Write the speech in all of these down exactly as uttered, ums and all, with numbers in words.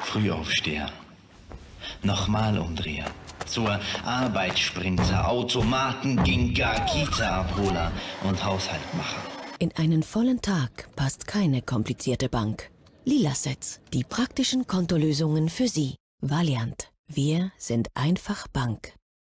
Frühaufsteher. Nochmal umdrehen. Zur Arbeit Sprinter, Automaten, Ginga, Kita-Abholer und Haushaltmacher. In einen vollen Tag passt keine komplizierte Bank. Lilasets, die praktischen Kontolösungen für Sie. Valiant, wir sind einfach Bank.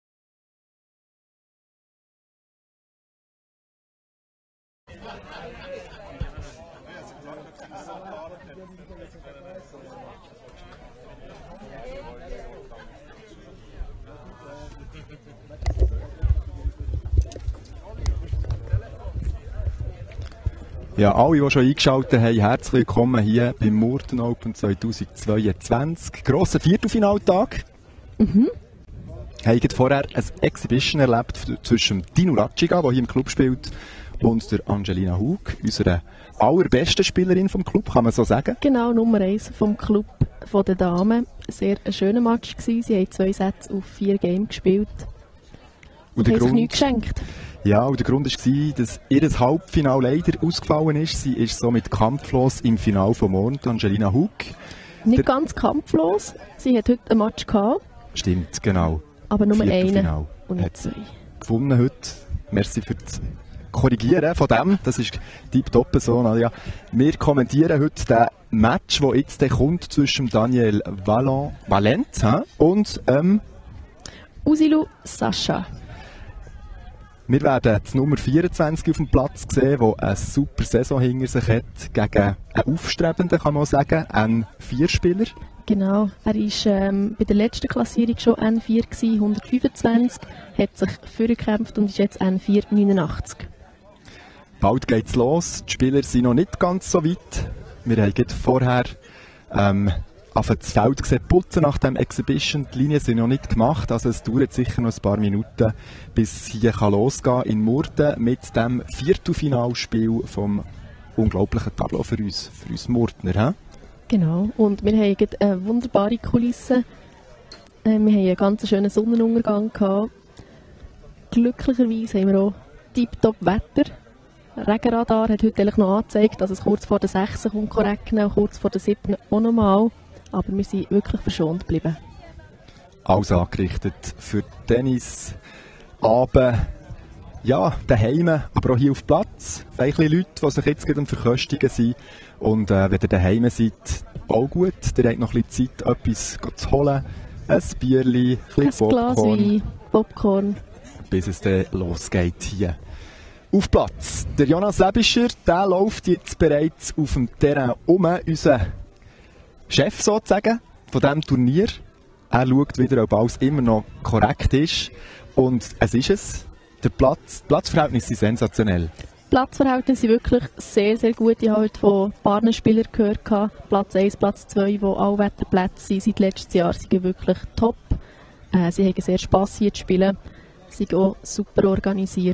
Ja, alle, die schon eingeschaltet haben, herzlich willkommen hier beim Murten Open zweitausendzweiundzwanzig. Grosser Viertelfinaltag. Mhm. Haben vorher ein Exhibition erlebt zwischen Dino Ratchiga, der hier im Club spielt, und der Angelina Hug, unserer allerbesten Spielerin vom Club, kann man so sagen. Genau, Nummer eins vom Club von der Damen. Sehr ein schöner Match gewesen. Sie haben zwei Sätze auf vier Games gespielt. Und, und haben sich nichts geschenkt. Ja, und der Grund war, dass ihr Halbfinale leider ausgefallen ist. Sie ist somit kampflos im Finale von morgen, Angelina Hug. Nicht der ganz kampflos. Sie hat heute ein Match gehabt. Stimmt, genau. Aber nur einen und nicht zwei. Gewonnen heute. Merci für das Korrigieren von dem. Das ist tipptopp so, Nadia. Wir kommentieren heute den Match, der jetzt kommt zwischen Daniel Valent, Valent und ähm, Usilu Sascha. Wir werden die Nummer vierundzwanzig auf dem Platz sehen, der eine super Saison hinter sich hat, gegen einen Aufstrebenden, kann man sagen, einen Vierspieler. Genau, er war ähm, bei der letzten Klassierung schon N vier gewesen, hundertfünfundzwanzig, hat sich vorgekämpft und ist jetzt N vier neunundachtzig. Bald geht's los, die Spieler sind noch nicht ganz so weit. Wir haben vorher ähm, auf das Feld gesehen, putzen nach dem Exhibition. Die Linien sind noch nicht gemacht, also es dauert sicher noch ein paar Minuten, bis es hier kann losgehen in Murten mit dem Viertelfinalspiel vom unglaublichen Tableau für uns, für uns Murtner. He? Genau, und wir haben eine wunderbare Kulisse. Wir haben einen ganz schönen Sonnenuntergang gehabt. Glücklicherweise haben wir auch tiptop Wetter. Regenradar hat heute eigentlich noch angezeigt, dass es kurz vor der sechs kommt, regnen und kurz vor der sieben auch nochmal. Aber wir sind wirklich verschont geblieben. Alles angerichtet für Tennis. Abend, ja, daheim, aber auch hier auf Platz. Viele Leute, die sich jetzt gerade am Verköstigen sind. Und äh, wenn ihr daheim seid, auch gut. Ihr habt noch ein bisschen Zeit, etwas zu holen. Ein Bierchen, ein bisschen ein Glas Popcorn. Wein, Popcorn. Bis es dann losgeht hier. Auf Platz. Der Jonas Lebischer, der läuft jetzt bereits auf dem Terrain um. Unser Chef sozusagen von diesem Turnier. Er schaut wieder, ob alles immer noch korrekt ist. Und es ist es. Der Platz, die Platzverhältnisse sind sensationell. Die Platzverhältnisse sind wirklich sehr, sehr gut. Ich habe heute von Partnerspielern gehört. Platz eins, Platz zwei, die Allwetterplätze sind seit letztes Jahr, sind wirklich top. Äh, sie haben sehr Spass hier zu spielen. Sie sind auch super organisiert.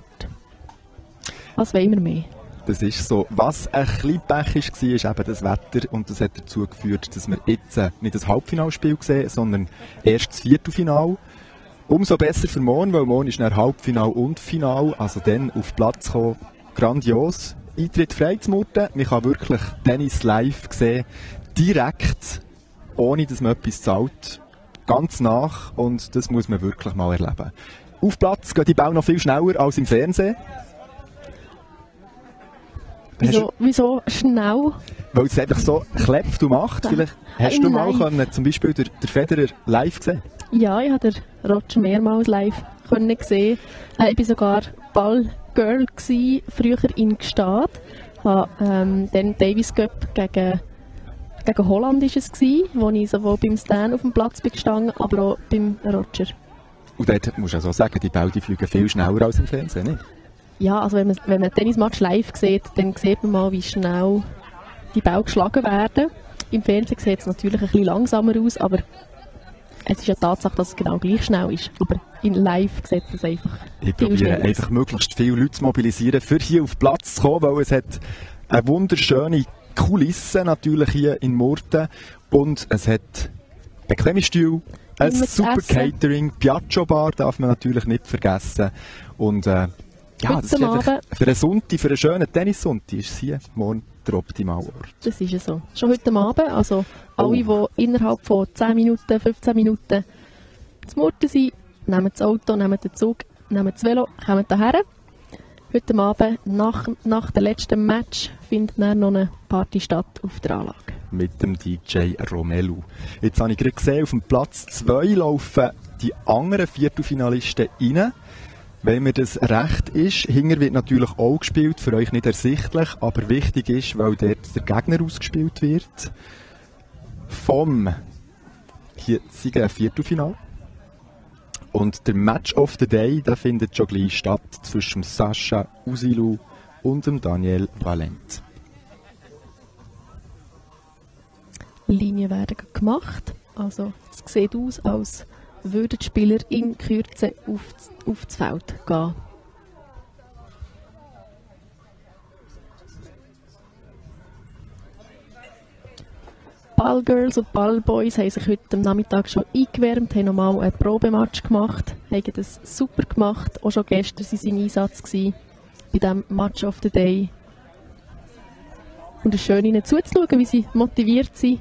Was wollen wir mehr? Das ist so. Was ein bisschen Pech war, ist eben das Wetter. Und das hat dazu geführt, dass wir jetzt nicht das Halbfinalspiel sehen, sondern erst das Viertelfinal. Umso besser für morgen, weil morgen ist ein Halbfinal und Final. Also dann auf Platz kommen. Grandios. Eintritt frei zu Murten. Man kann wirklich Tennis live sehen. Direkt, ohne dass man etwas zahlt. Ganz nach. Und das muss man wirklich mal erleben. Auf Platz geht die Ball noch viel schneller als im Fernsehen. Wieso, wieso schnell? Weil es einfach so klebt und macht. Vielleicht hast du mal können, zum Beispiel den, den Federer live gesehen? Ja, ich habe den Roger mehrmals live können gesehen. Äh, ich war sogar Ballgirl gsi, früher in Gstaad. Habe ähm, den Davis Cup gegen, gegen Holland ist es gsi, wo ich sowohl beim Stan auf dem Platz bin gestanden, aber auch beim Roger. Und dort musst du auch so sagen, die Bälle die fliegen viel schneller als im Fernsehen, nicht? Ja, also wenn man, wenn man ein Tennismatch live sieht, dann sieht man mal, wie schnell die Bälle geschlagen werden. Im Fernsehen sieht es natürlich ein bisschen langsamer aus, aber es ist ja Tatsache, dass es genau gleich schnell ist. Aber in live sieht es einfach Ich probiere einfach möglichst viele Leute zu mobilisieren, für hier auf Platz zu kommen, weil es hat eine wunderschöne Kulisse natürlich hier in Murten und es hat bequeme Stühle, ein super Catering, Piaggio Bar darf man natürlich nicht vergessen und äh, Ja, das ist einfach, für einen Sonntag, für einen schönen Tennissonntag ist es hier morgen der optimale Ort. Das ist ja so. Schon heute Abend, also alle, oh. die innerhalb von zehn Minuten, fünfzehn Minuten zu Murten sind, nehmen das Auto, nehmen den Zug, nehmen das Velo, kommen hierher. Heute Abend, nach, nach dem letzten Match, findet dann noch eine Party statt auf der Anlage. Mit dem D J Romelu. Jetzt habe ich gerade gesehen, auf dem Platz zwei laufen die anderen Viertelfinalisten rein. Wenn mir das recht ist, hinter wird natürlich auch gespielt, für euch nicht ersichtlich, aber wichtig ist, weil dort der Gegner ausgespielt wird. Vom hier sind ein Viertelfinal. Und der Match of the Day, der findet schon gleich statt zwischen Sascha Usilu und dem Daniel Valent. Linien werden gemacht, also es sieht aus, als würden die Spieler in Kürze auf, auf das Feld gehen. Ballgirls und Ballboys haben sich heute am Nachmittag schon eingewärmt, haben nochmal einen Probematch gemacht, haben das super gemacht. Auch schon gestern waren sie im Einsatz gewesen, bei diesem Match of the Day. Und es ist schön, ihnen zuzuschauen, wie sie motiviert sind.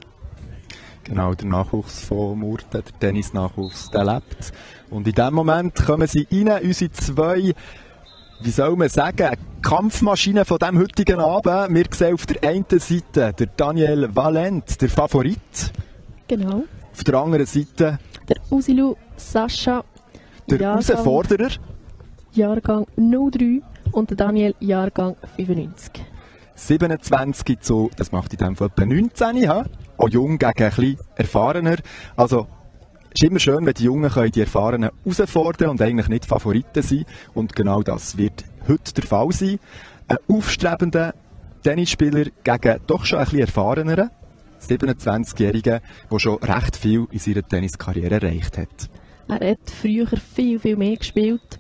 Genau, der Nachwuchs von Murten, der Tennis-Nachwuchs, der lebt. Und in diesem Moment kommen sie rein, unsere zwei, wie soll man sagen, Kampfmaschinen von diesem heutigen Abend. Wir sehen auf der einen Seite der Daniel Valent, der Favorit. Genau. Auf der anderen Seite der Usilu Sascha, der Herausforderer. Jahrgang null drei und der Daniel Jahrgang fünfundneunzig. siebenundzwanzig zu, das macht in diesem Fall etwa neunzehn, ha? Auch jung gegen ein bisschen erfahrener. Also, es ist immer schön, wenn die Jungen können die Erfahrenen herausfordern und eigentlich nicht Favoriten sein. Und genau das wird heute der Fall sein. Ein aufstrebender Tennisspieler gegen doch schon ein bisschen erfahreneren siebenundzwanzigjährigen, der schon recht viel in seiner Tenniskarriere erreicht hat. Er hat früher viel, viel mehr gespielt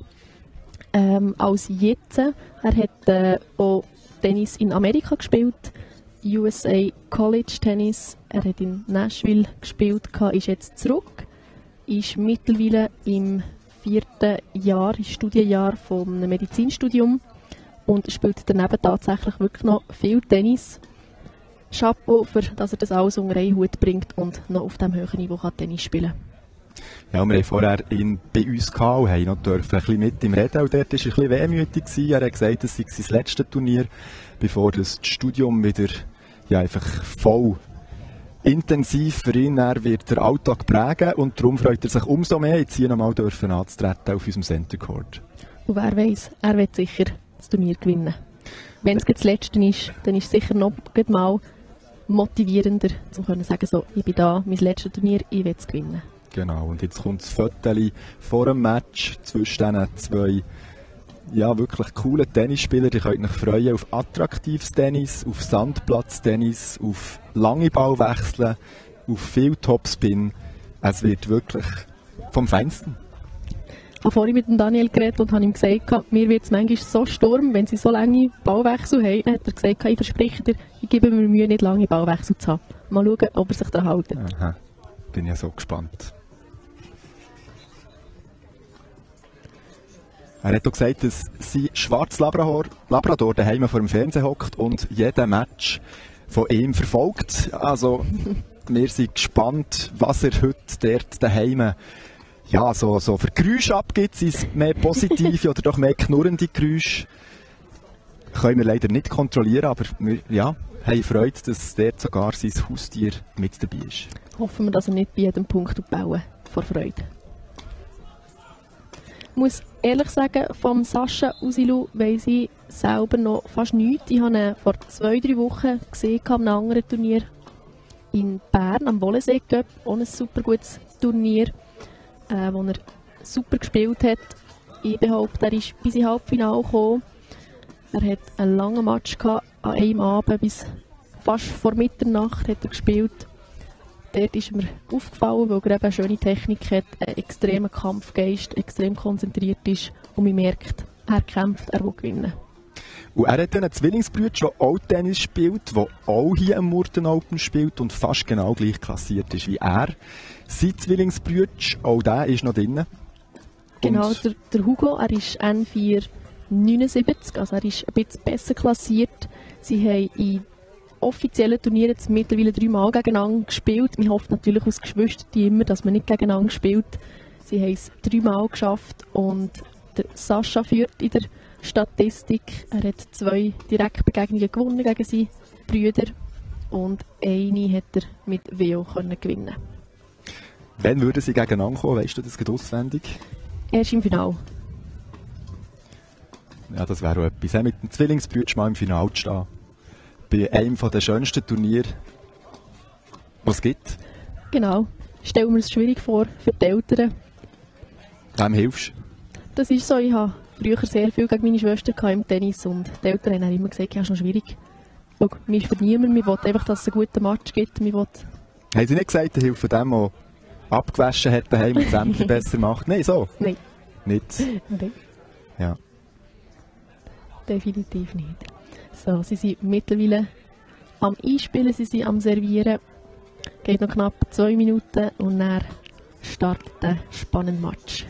ähm, als jetzt. Er hat äh, auch Tennis in Amerika gespielt. U S A College Tennis. Er hat in Nashville gespielt, ist jetzt zurück, ist mittlerweile im vierten Jahr, im Studienjahr vom Medizinstudium und spielt daneben tatsächlich wirklich noch viel Tennis. Chapeau, für, dass er das alles unter einen Hut bringt und noch auf diesem höheren Niveau kann Tennis spielen. Ja, wir haben vorher ihn bei uns gehabt und haben noch dürfen ein bisschen mit ihm reden. Und dort war er ein bisschen wehmütig gewesen. Er hat gesagt, es sei sein letztes Turnier, bevor das Studium wieder ja, einfach voll intensiv für ihn er wird der Alltag prägen. Und darum freut er sich umso mehr, jetzt hier nochmal dürfen anzutreten auf unserem Center Court. Und wer weiss, er wird sicher das Turnier gewinnen. Wenn es das letzte ist, dann ist es sicher noch mal motivierender, um zu sagen, so, ich bin da, mein letztes Turnier, ich will es gewinnen. Genau, und jetzt kommt das Foto vor dem Match zwischen diesen zwei ja, wirklich coolen Tennisspielern. Die könnt euch freuen auf attraktives Tennis, auf Sandplatztennis, auf lange Ballwechsel, auf viel Topspin. Es wird wirklich vom Feinsten. Ich habe vorhin mit dem Daniel geredet und habe ihm gesagt, mir wird es manchmal so Sturm, wenn sie so lange Ballwechsel haben. Dann hat er gesagt, ich verspreche dir, ich gebe mir Mühe, nicht lange Ballwechsel zu haben. Mal schauen, ob er sich da hält. Aha, bin ja so gespannt. Er hat auch gesagt, dass sein schwarzer Labrador, Labrador daheim vor dem Fernsehen hockt und jeden Match von ihm verfolgt. Also, wir sind gespannt, was er heute dort daheim ja, so, so für Geräusche abgibt. Sind es mehr positive oder doch mehr knurrende Geräusche? Können wir leider nicht kontrollieren, aber wir ja, haben Freude, dass dort sogar sein Haustier mit dabei ist. Hoffen wir, dass er nicht bei jedem Punkt bauen vor Freude. Ich muss ehrlich sagen, vom Sascha Usilu weiss ich selber noch fast nichts. Ich habe ihn vor zwei, drei Wochen gesehen an einem anderen Turnier in Bern, am Wollensee Cup. Auch ein super gutes Turnier, äh, wo er super gespielt hat. Ich behaupte, er ist bis ins Halbfinale gekommen. Er hat einen langen Match gehabt, an einem Abend bis fast vor Mitternacht hat er gespielt. Dort ist mir aufgefallen, weil er eben eine schöne Technik hat, einen extremen Kampfgeist, extrem konzentriert ist und man merkt, er kämpft, er will gewinnen. Und er hat einen Zwillingsbruder, der auch Tennis spielt, der auch hier am Murten Open spielt und fast genau gleich klassiert ist wie er. Sein Zwillingsbruder, auch der ist noch drin. Genau, der, der Hugo, er ist N vier neunundsiebzig, also er ist ein bisschen besser klassiert. Sie haben in offiziellen Turnieren jetzt mittlerweile dreimal gegeneinander gespielt. Man hofft natürlich aus Geschwistern immer, dass man nicht gegeneinander spielt. Sie haben es dreimal geschafft und der Sascha führt in der Statistik. Er hat zwei Direktbegegnungen gewonnen gegen seine Brüder und eine hat er mit Veo können gewinnen. Wann würden sie gegeneinander kommen? Weißt du das gerade auswendig? Erst im Finale. Ja, das wäre auch etwas. Mit dem Zwillingsbrüder mal im Finale zu stehen. Bei einem der schönsten Turniere, was es gibt. Genau. Stellen wir es schwierig vor für die Eltern. Wem hilfst du? Das ist so, ich habe früher sehr viel gegen meine Schwester im Tennis und die Eltern haben immer gesagt, ja, ist noch schwierig. Schau, mir ist für niemanden, wir wollen einfach, dass es einen guten Match gibt. Wir wollen... Haben sie nicht gesagt, der hilft dem, der abgewaschen hat daheim und das Ämter besser macht? Nein, so? Nein. Nicht? Nein. Ja. Definitiv nicht. So, sie sind mittlerweile am Einspielen, sie sind am Servieren. Geht noch knapp zwei Minuten und dann startet der spannende Match.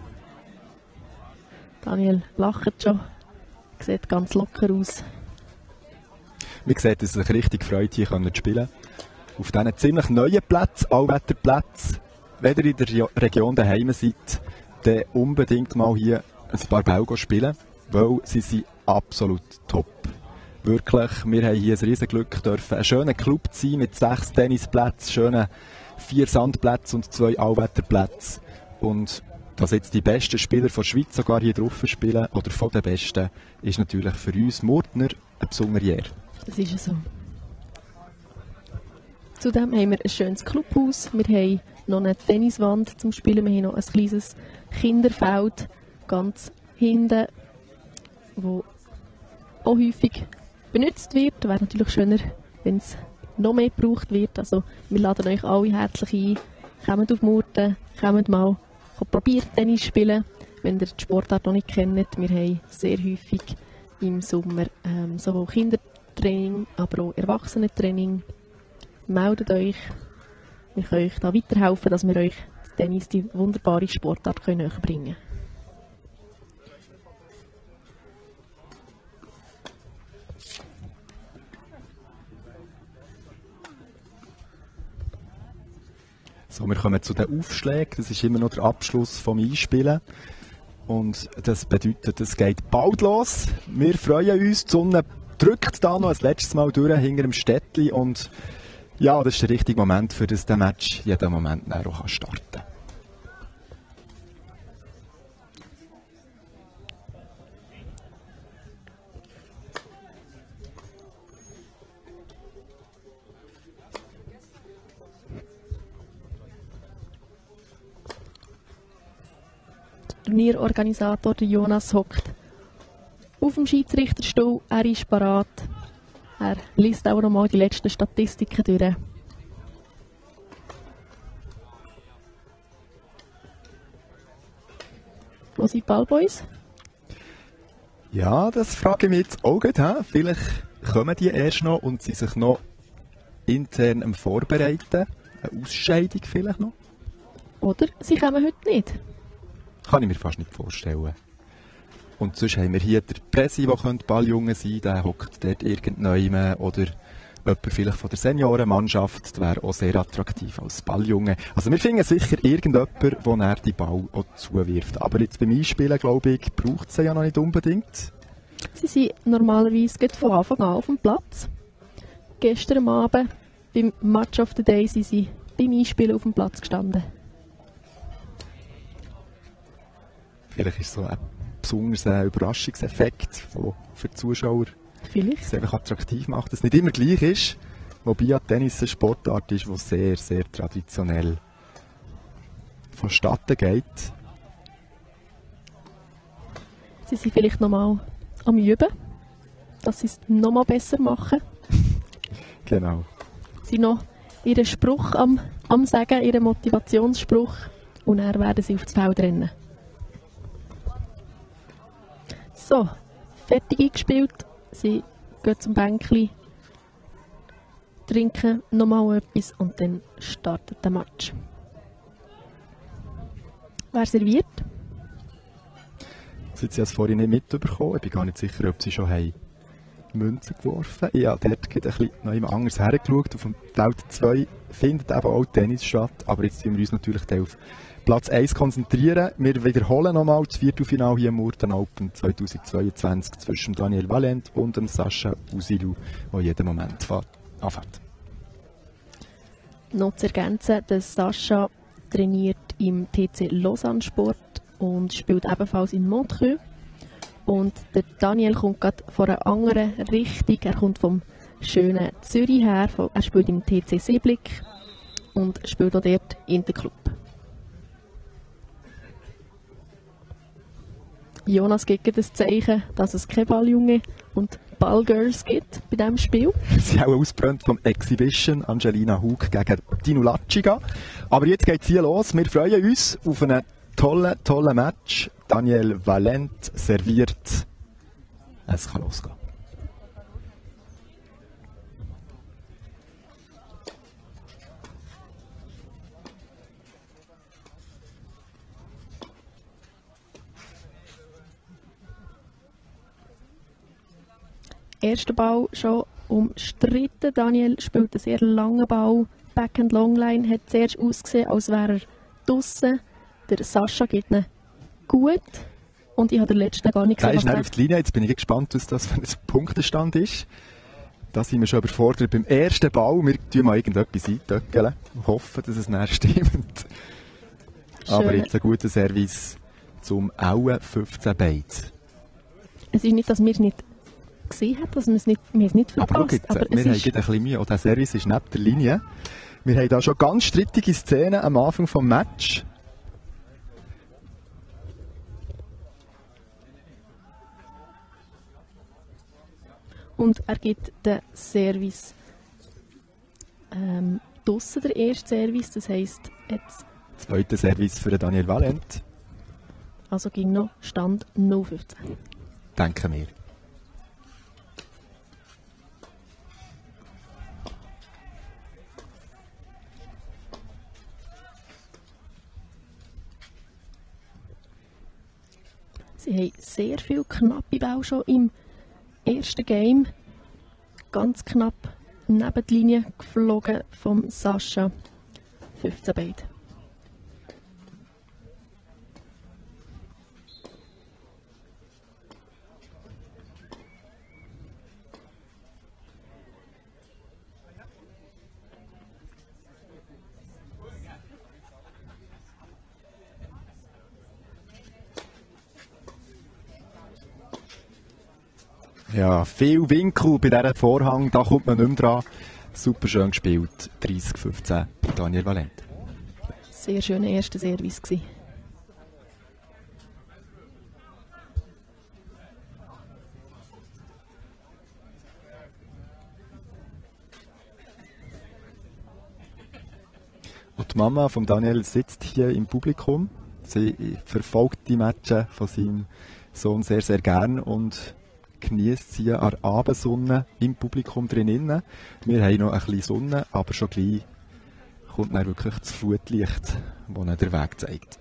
Daniel lacht schon, sieht ganz locker aus. Man sieht, dass es sich richtig freut, hier zu spielen. Auf diesen ziemlich neuen Plätzen, Allwetterplätzen. Wenn ihr in der Region daheim seid, dann unbedingt mal hier ein paar Bälle spielen, weil sie sind absolut top. Wirklich, wir haben hier ein riesen Glück, dürfen einen schönen Club sein mit sechs Tennisplätzen, schönen vier Sandplätzen und zwei Allwetterplätzen. Und dass jetzt die besten Spieler der Schweiz sogar hier drauf spielen, oder von den besten, ist natürlich für uns Murtner eine besondere Ehre. Das ist so. Zudem haben wir ein schönes Clubhaus, wir haben noch eine Tenniswand zum Spielen, wir haben noch ein kleines Kinderfeld ganz hinten, wo auch häufig benutzt wird. Wäre natürlich schöner, wenn es noch mehr gebraucht wird. Also wir laden euch alle herzlich ein. Kommt auf Murten, kommt mal, probiert Tennis spielen, wenn ihr die Sportart noch nicht kennt. Wir haben sehr häufig im Sommer ähm, sowohl Kindertraining, aber auch Erwachsenentraining. Meldet euch. Wir können euch da weiterhelfen, dass wir euch das Tennis, die wunderbare Sportart, näher bringen können. So, wir kommen zu den Aufschlägen. Das ist immer noch der Abschluss vom Einspielen. Und das bedeutet, es geht bald los. Wir freuen uns. Die Sonne drückt da noch ein letztes Mal durch hinter dem Städtli. Und ja, das ist der richtige Moment, für das der Match jeden Moment auch starten kann. Turnierorganisator Jonas hockt auf dem Schiedsrichterstuhl, er ist parat. Er liest auch noch mal die letzten Statistiken durch. Wo sind die Ballboys? Ja, das frage ich mich jetzt auch gerade. Vielleicht kommen die erst noch und sie sich noch intern am Vorbereiten. Eine Ausscheidung vielleicht noch? Oder sie kommen heute nicht. Kann ich mir fast nicht vorstellen. Und sonst haben wir hier den Presi, der Balljunge sein könnte, der hockt dort irgendjemand, oder jemand vielleicht von der Seniorenmannschaft, das wäre auch sehr attraktiv als Balljunge. Also wir finden sicher irgendjemanden, der er die Ball auch zuwirft. Aber jetzt beim Einspielen, glaube ich, braucht es ja noch nicht unbedingt. Sie sind normalerweise von Anfang an auf dem Platz. Gestern Abend, beim Match of the Day, sind sie beim Einspielen auf dem Platz gestanden. Vielleicht ist es so ein besonderer Überraschungseffekt, der für die Zuschauer Vielleicht. es einfach attraktiv macht, dass es nicht immer gleich ist. Wobei ja Tennis eine Sportart ist, die sehr, sehr traditionell vonstatten geht. Sie sind vielleicht noch mal am Üben, dass sie es noch mal besser machen. Genau. Sie sind noch ihren Spruch am, am Sagen, ihren Motivationsspruch, und dann werden sie auf das Feld rennen. So, fertig eingespielt. Sie gehen zum Bänkli, trinken nochmal etwas und dann startet der Match. Wer serviert? Sie haben es vorhin nicht mitbekommen. Ich bin gar nicht sicher, ob sie schon haben Münzen geworfen haben. Ich habe dort ein bisschen noch jemand anderes hergeschaut. Auf dem Feld zwei findet eben auch Tennis statt. Aber jetzt müssen wir uns natürlich auf Platz eins konzentrieren. Wir wiederholen nochmal das Viertelfinale hier im Murten Open zweitausendzweiundzwanzig zwischen Daniel Valent und dem Sascha Usilou, der jeden Moment anfängt. Noch zu ergänzen, der Sascha trainiert im T C Lausanne Sport und spielt ebenfalls in Montreux. Und der Daniel kommt gerade von einer anderen Richtung. Er kommt vom schönen Zürich her. Er spielt im T C Seeblick und spielt auch dort in der Club. Jonas gibt das Zeichen, dass es keine Balljunge und Ballgirls gibt bei diesem Spiel. Sie haben ausgebrannt vom Exhibition Angelina Hug gegen Dino Laciga. Aber jetzt geht es hier los. Wir freuen uns auf einen tollen, tollen Match. Daniel Valent serviert. Es kann losgehen. Erster Ball schon umstritten. Daniel spielt einen sehr langen Ball. Backhand Longline hat zuerst ausgesehen, als wäre er draussen. Der Sascha geht ihn gut. Und ich habe den letzten gar nicht gesehen. Der ist nicht auf die Linie. Jetzt bin ich gespannt, was das für ein Punktestand ist. Da sind wir schon überfordert beim ersten Ball. Wir tun mal irgendetwas eintöckeln und hoffen, dass es näher stimmt. Schön. Aber jetzt ein guter Service zum Aue fünfzehn Beid. Es ist nicht, dass wir es nicht gesehen haben, dass wir es nicht, wir es nicht verpasst. Aber, jetzt, aber wir es haben ist ein bisschen Mühe. Auch der Service ist neben der Linie. Wir haben da schon ganz strittige Szenen am Anfang des Matches. Und er gibt den Service ähm, draussen, der erste Service. Das heisst, jetzt Zweiter Service für Daniel Valent. also ging noch Stand null fünfzehn. Denken wir. Sie haben sehr viele knappe Bälle schon im ersten Game. Ganz knapp neben die Linie geflogen vom Sascha. fünfzehn Beid. Ja, viel Winkel bei diesem Vorhang, da kommt man nicht mehr dran. Super schön gespielt, dreißig fünfzehn, Daniel Valent. Sehr schöner erster Service gewesen. Und die Mama von Daniel sitzt hier im Publikum. Sie verfolgt die Matches von seinem Sohn sehr, sehr gern und genießt sie an der Abendsonne im Publikum drinnen. Wir haben noch ein bisschen Sonne, aber schon gleich kommt dann wirklich das Flutlicht, das ihnen den Weg zeigt.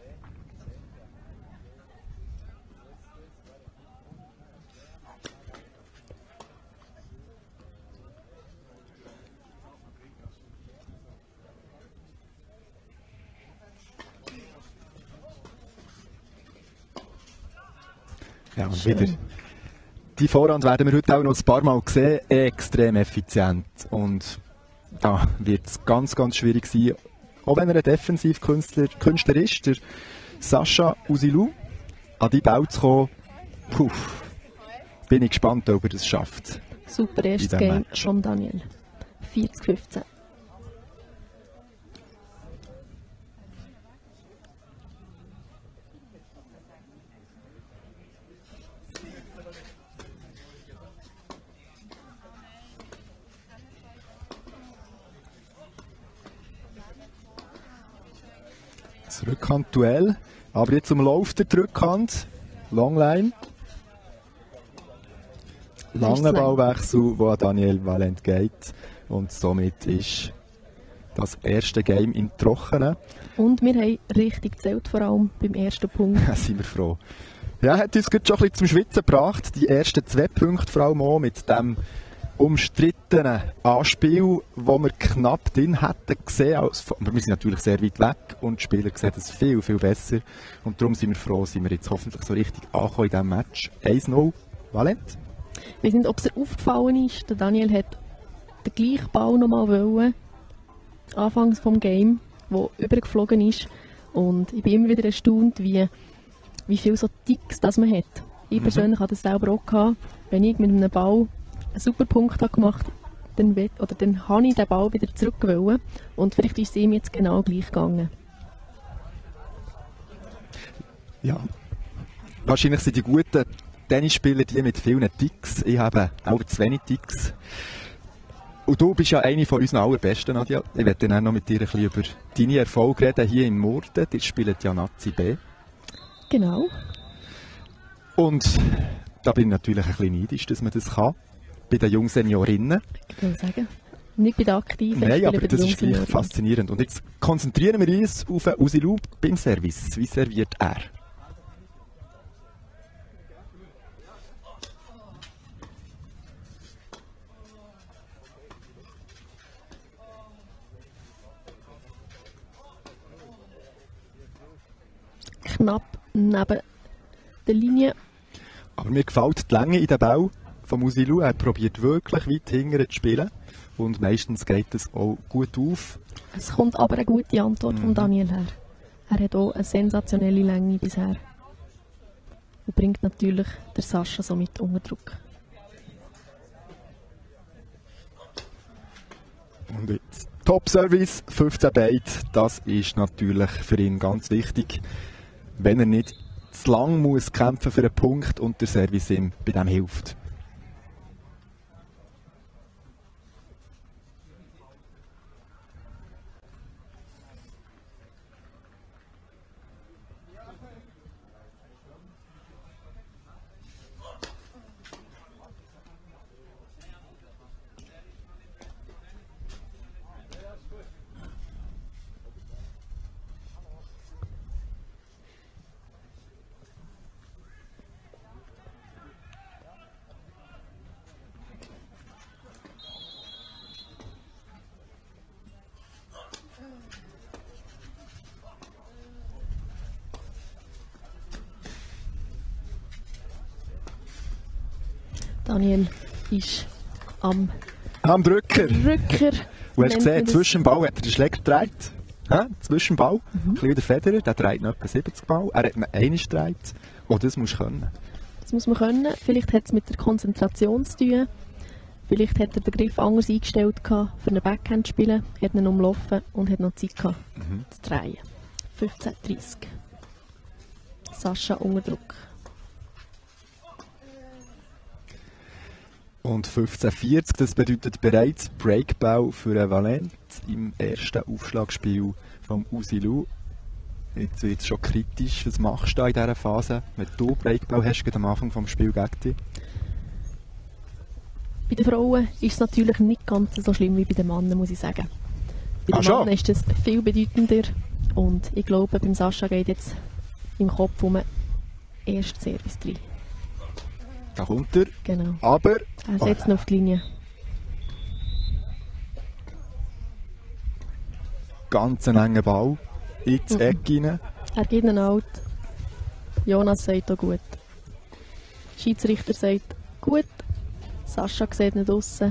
Ja, und Schön. wieder. Die Vorhand werden wir heute auch noch ein paar Mal sehen. Extrem effizient. Und da wird es ganz, ganz schwierig sein. Auch wenn er ein Defensivkünstler Künstler ist, der Sascha Usilou, an die Ball zu kommen, puh, bin ich gespannt, ob er das schafft. Super erstes In diesem Game Match. von Daniel. vierzig fünfzehn. Das Rückhand-Duell. Aber jetzt zum Lauf der Rückhand. Longline. Langer Ballwechsel, wo an Daniel Valent geht. Und somit ist das erste Game im Trockenen. Und wir haben richtig gezählt, vor allem beim ersten Punkt. Da sind wir froh. Ja, hat uns gerade schon ein bisschen zum Schwitzen gebracht. Die ersten zwei Punkte vor allem auch mit dem umstrittenen Anspiel, das wir knapp drin hätten gesehen. Aber wir sind natürlich sehr weit weg und die Spieler sehen das viel, viel besser. Und darum sind wir froh, sind wir jetzt hoffentlich so richtig angekommen in diesem Match. eins null, Valent. Ich weiß nicht, ob es dir aufgefallen ist, der Daniel hat den gleichen Ball nochmal wollen, anfangs vom Game, der übergeflogen ist. Und ich bin immer wieder erstaunt, wie, wie viele so Ticks das man hat. Ich persönlich mhm. hatte das selber auch gehabt, wenn ich mit einem Ball einen super Punkt habe gemacht dann, oder dann habe ich den Ball wieder zurück wollen. Und vielleicht ist es ihm jetzt genau gleich gegangen. Ja, wahrscheinlich sind die guten Tennisspieler die mit vielen Ticks. Ich habe auch zu wenig Ticks. Und du bist ja eine von unseren allerbesten, Nadja. Ich werde dann auch noch mit dir ein bisschen über deine Erfolge reden hier in Murten. Ihr spielt ja Nazi B. Genau. Und da bin ich natürlich ein bisschen neidisch, dass man das kann. Bei den Jungseniorinnen. Ich will sagen, nicht bei den Aktiven. Nein, aber das ist gleich faszinierend. Und jetzt konzentrieren wir uns auf Usilu beim Service. Wie serviert er? Knapp neben der Linie. Aber mir gefällt die Länge in den Ball von Usilu. Er probiert wirklich weit hinten zu spielen. Und meistens geht es auch gut auf. Es kommt aber eine gute Antwort mhm. von Daniel her. Er hat auch eine sensationelle Länge bisher. Und bringt natürlich der Sascha somit unter Druck. Und jetzt Top-Service, fünfzehn Beide. Das ist natürlich für ihn ganz wichtig. Wenn er nicht zu lang muss kämpfen für einen Punkt und der Service ihm bei dem hilft. Daniel ist am, am Drücker. Drücker. Du hast gesehen, zwischen dem Ball hat er den Schläger gedreht. Ja, zwischen dem Ball, mhm. ein bisschen der Federer, der dreht noch etwa siebzig Ball. Er hat ihn einmal gedreht. Oh, das musst du können. Das muss man können. Vielleicht hat es mit der Konzentration zu tun. Vielleicht hat er den Griff anders eingestellt gehabt, für einen Backhand zu spielen, hat ihn umlaufen und hat noch Zeit gehabt, mhm. zu drehen. fünfzehn dreißig. Sascha unter Druck. Und fünfzehn vierzig, das bedeutet bereits Breakball für einen Valent im ersten Aufschlagspiel vom Usilu. Jetzt wird es schon kritisch. Was machst du in dieser Phase, wenn du Breakball hast, am Anfang des Spiels gegen dich? Bei den Frauen ist es natürlich nicht ganz so schlimm wie bei den Männern, muss ich sagen. Bei den ah, Männern ist es viel bedeutender. Und ich glaube, beim Sascha geht jetzt im Kopf um erst Service rein. Da kommt er. Genau. Aber er setzt ihn auf die Linie. Ganz einen engen Ball ins mhm. Eck rein. Er geht ihn out. Jonas sagt auch gut. Der Schiedsrichter sagt gut. Sascha sieht nicht draussen.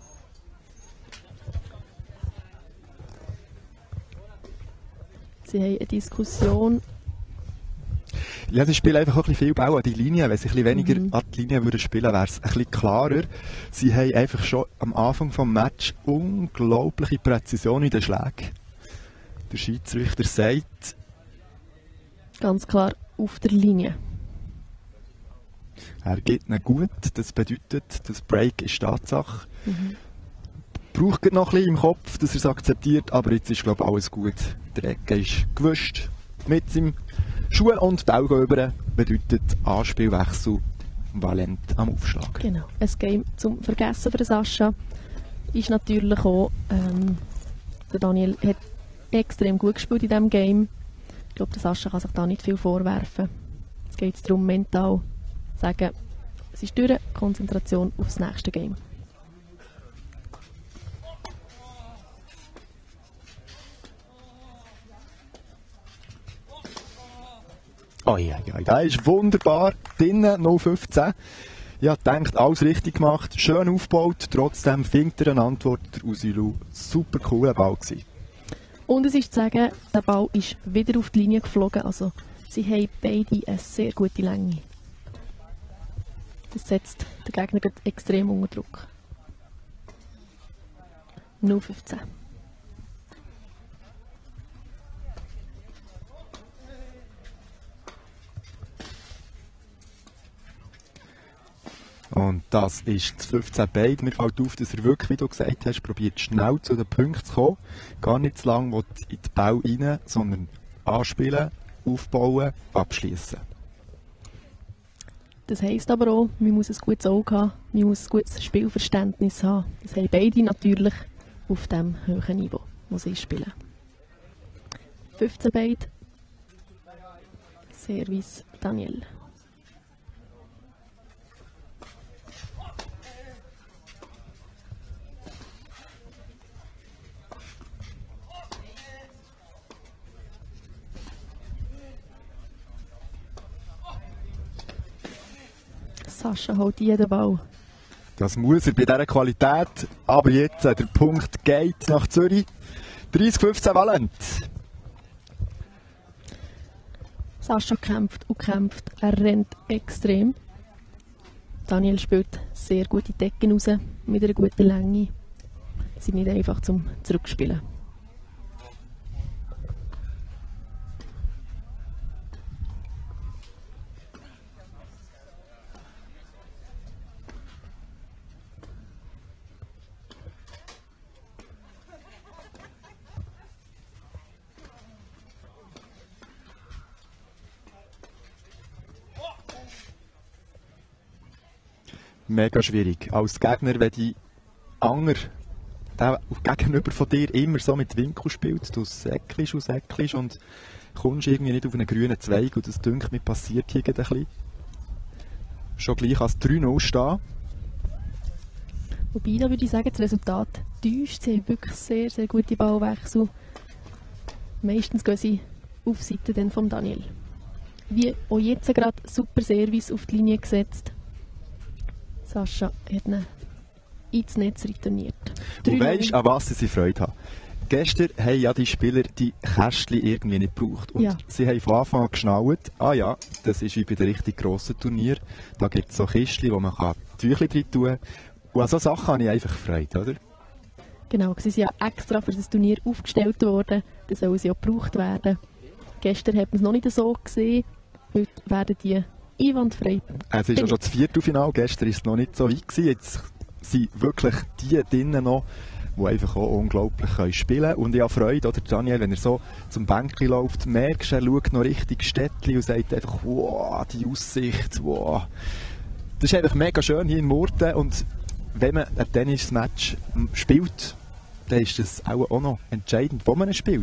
Sie haben eine Diskussion. Ja, sie spielen einfach auch ein bisschen viel Ball an die Linie. Wenn sie ein bisschen weniger mhm. an die Linie würden spielen, wäre es ein bisschen klarer. Sie haben einfach schon am Anfang des Matches unglaubliche Präzision in den Schlägen. Der Schiedsrichter sagt... Ganz klar auf der Linie. Er geht nicht gut. Das bedeutet, das Break ist Tatsache. Mhm. Braucht noch ein bisschen im Kopf, dass er es akzeptiert, aber jetzt ist, glaube ich, alles gut. Der Ecke ist gewischt mit seinem Schuh und Ball über bedeutet Anspielwechsel Valent am Aufschlag. Genau. Ein Game zum Vergessen für den Sascha ist natürlich auch, ähm, der Daniel hat extrem gut gespielt in diesem Game. Ich glaube, der Sascha kann sich da nicht viel vorwerfen. geht es darum, mental zu sagen, es ist durch, Konzentration aufs nächste Game. Oh ja, ja, das ist wunderbar. Drinnen null fünfzehn. Ja, denkt, alles richtig gemacht, schön aufgebaut, trotzdem findet er eine Antwort. Der Usilu, super cooler Ball gewesen. Und es ist zu sagen, der Ball ist wieder auf die Linie geflogen, also sie haben beide eine sehr gute Länge. Das setzt den Gegner extrem unter Druck. null fünfzehn. Und das ist das fünfzehn beide. Mir fällt auf, dass er wirklich, wie du gesagt hast, probiert schnell zu den Punkten zu kommen. Gar nicht zu lange in den Ball rein, sondern anspielen, aufbauen, abschließen. Das heisst aber auch, man muss ein gutes Auge haben, man muss ein gutes Spielverständnis haben. Das haben beide natürlich auf dem hohen Niveau, das sie spielen. fünfzehn beide. Service Daniel. Sascha holt jeden Ball. Das muss er bei dieser Qualität. Aber jetzt, der Punkt geht nach Zürich. dreißig fünfzehn Valent. Sascha kämpft und kämpft. Er rennt extrem. Daniel spielt sehr gute Decken raus, mit einer guten Länge. Sie sind nicht einfach zum Zurückspielen. Mega schwierig. Als Gegner, wenn die Anger, der gegenüber von dir immer so mit Winkel spielt, du säckelst und säckelst und kommst irgendwie nicht auf einen grünen Zweig und das dünkt mir passiert hier ein bisschen. Schon gleich als drei null stehen. Wobei, da würde ich sagen, das Resultat täuscht. Sie haben wirklich sehr, sehr gute Ballwechsel. Meistens gehen sie auf die Seite dann von Daniel. Wie auch jetzt gerade super Service auf die Linie gesetzt. Sascha hat ihn ins Netz retourniert. Du weisst, an was sie Freude haben. Gestern haben ja die Spieler die Kästchen irgendwie nicht gebraucht. Und ja. sie haben von Anfang an geschnallt, ah ja, das ist wie bei den richtig grossen Turnieren. Da gibt es so Kistchen, wo man kann Tüchli drin tun kann. Und an solchen Sachen habe ich einfach Freude, oder? Genau, sie sind ja extra für das Turnier aufgestellt worden. Da sollen sie auch gebraucht werden. Gestern hat man es noch nicht so gesehen. Heute werden die einwandfrei. Es ist ja schon das Viertelfinale, gestern war es noch nicht so weit gewesen. Jetzt sind wirklich die drinnen noch, die einfach auch unglaublich können spielen können. Und ich habe Freude, oder Daniel, wenn er so zum Bänkchen läuft, merkst du, er schaut noch richtig Städtchen und sagt einfach, wow, die Aussicht, wow. Das ist einfach mega schön hier in Murten und wenn man ein Tennismatch spielt, dann ist das auch, auch noch entscheidend, wo man es spielt.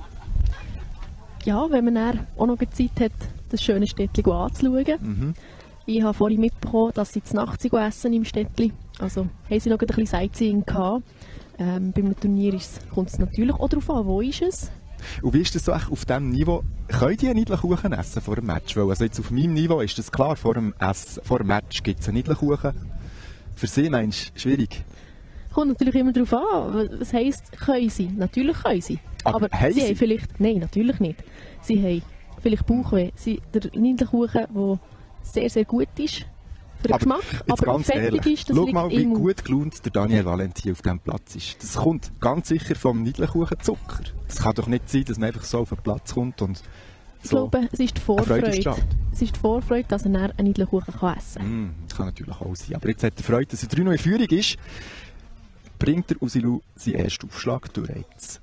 Ja, wenn man dann auch noch Zeit hat, das schöne Städtchen anzuschauen. Mhm. Ich habe vorhin mitbekommen, dass sie zu Nacht essen im Städtchen. Also haben sie noch ein bisschen Sightseeing gehabt. Ähm, beim Turnier kommt es natürlich auch darauf an, wo ist es. Und wie ist das so auf diesem Niveau? Können die einen Nidlekuchen essen vor dem Match? Weil also jetzt auf meinem Niveau ist das klar, vor dem, Essen, vor dem Match gibt es einen Nidlekuchen. Für sie meinst du schwierig? Kommt natürlich immer darauf an. Was heisst, können sie? Natürlich können sie. Aber, Aber haben sie, sie haben vielleicht... Nein, natürlich nicht. Sie haben vielleicht Bauchweh. Sie, der Nidlekuchen, der sehr, sehr gut ist für den aber Geschmack, aber ganz fertig ehrlich, ist, das schau liegt mal, wie im gut gelaunt der Daniel Valent hier auf diesem Platz ist. Das kommt ganz sicher vom Nidlekuchenzucker. Das kann doch nicht sein, dass man einfach so auf den Platz kommt und Ich so glaube, es ist die Vorfreude. Es ist die Vorfreude, dass er dann einen Nidlekuchen essen kann. Mm, das kann natürlich auch sein. Aber jetzt hat er Freude, dass er drei null in Führung ist. Bringt der Usilu seinen ersten Aufschlag durch jetzt.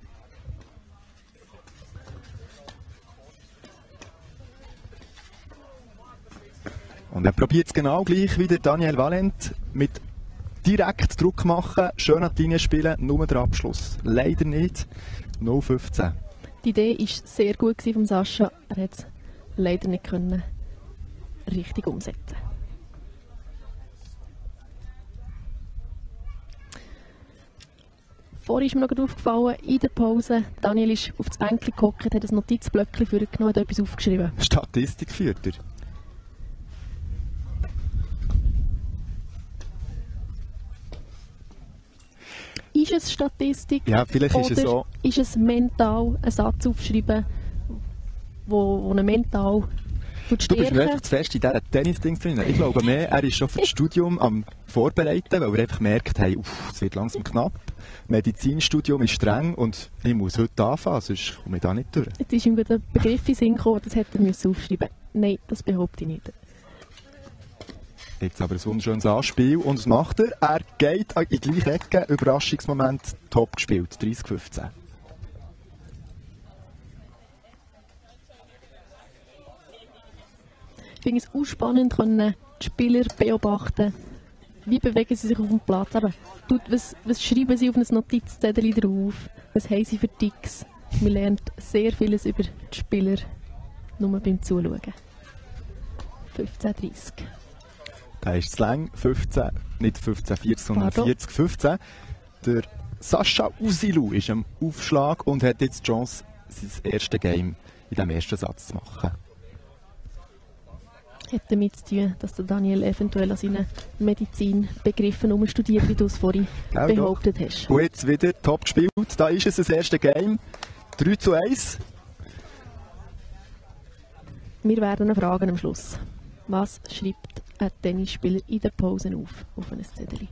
Und er probiert es genau gleich wie der Daniel Valent mit direkt Druck machen, schön an die Linie spielen, nur der Abschluss. Leider nicht. null fünfzehn. Die Idee war sehr gut von Sascha. Er hat es leider nicht können richtig umsetzen. Vorhin ist mir noch aufgefallen, in der Pause, Daniel ist auf das Bänkchen gehockt, hat ein Notizblöckchen vorgenommen und etwas aufgeschrieben. Statistik führt er. Ist es Statistik? Ja, vielleicht ist oder es so. Ist es mental, einen Satz aufschreiben, wo, wo einen mental Du bist mir einfach zu fest in diesen Tennis-Dings drin. Ich glaube mehr, er ist schon für das Studium am Vorbereiten, weil er einfach merkt, hey, uff, es wird langsam knapp. Medizinstudium ist streng und ich muss heute anfangen, sonst komme ich da nicht durch. Jetzt ist ihm gerade ein Begriff in den Sinn gekommen, das hätte er müssen aufschreiben. Nein, das behaupte ich nicht. Jetzt aber ein wunderschönes Anspiel und was macht er? Er geht in die gleiche Ecke, Überraschungsmoment, top gespielt, dreißig fünfzehn. Ich finde es auch spannend, können die Spieler beobachten, wie bewegen sie sich auf dem Platz. Aber was, was schreiben sie auf ein Notizzettel drauf? Was haben sie für Ticks? Man lernt sehr vieles über die Spieler, nur beim Zuschauen. fünfzehn dreißig. Da ist es lang, fünfzehn, nicht fünfzehn vierzig, sondern Pardon? vierzig fünfzehn. Der Sascha Usilu ist am Aufschlag und hat jetzt die Chance, sein erstes Game in diesem ersten Satz zu machen. Hat damit zu tun, dass der Daniel eventuell an seinen Medizinbegriffen umstudiert, wie du es vorhin Genau behauptet doch. hast. Und jetzt wieder top gespielt. Da ist es das erste Game. drei zu eins. Wir werden ihn fragen am Schluss. Was schreibt ein Tennisspieler in der Pause auf, auf ein Zettel?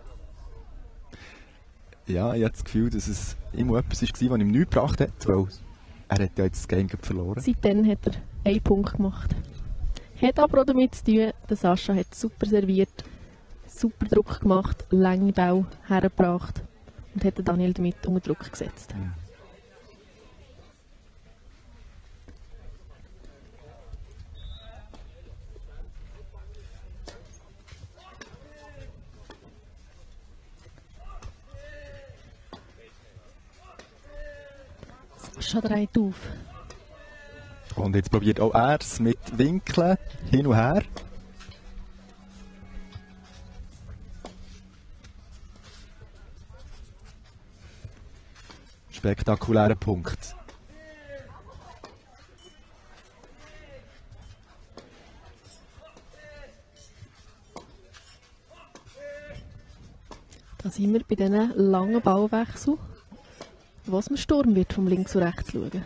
Ja, ich habe das Gefühl, dass es immer etwas war, was ihm nichts gebracht hat, weil er hat ja jetzt das Game verloren. Seitdem hat er einen Punkt gemacht. Hat aber auch damit zu tun, der Sascha hat super serviert, super Druck gemacht, lange Ball hergebracht und hat den Daniel damit unter Druck gesetzt. Mhm. Sascha dreht auf. Und jetzt probiert auch er es mit Winkeln hin und her. Spektakulärer Punkt. Da sind wir bei diesen langen Ballwechseln, wo es im Sturm wird, vom links und rechts schauen.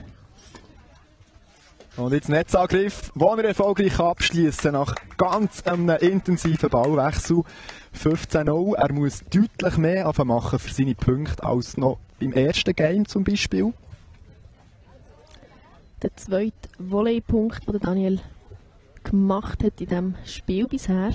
Und jetzt Netzangriff, den er erfolgreich abschließen nach ganz einem intensiven Ballwechsel. fünfzehn null. Er muss deutlich mehr machen für seine Punkte als noch im ersten Game zum Beispiel. Der zweite Volleypunkt, den Daniel gemacht hat in diesem Spiel bisher.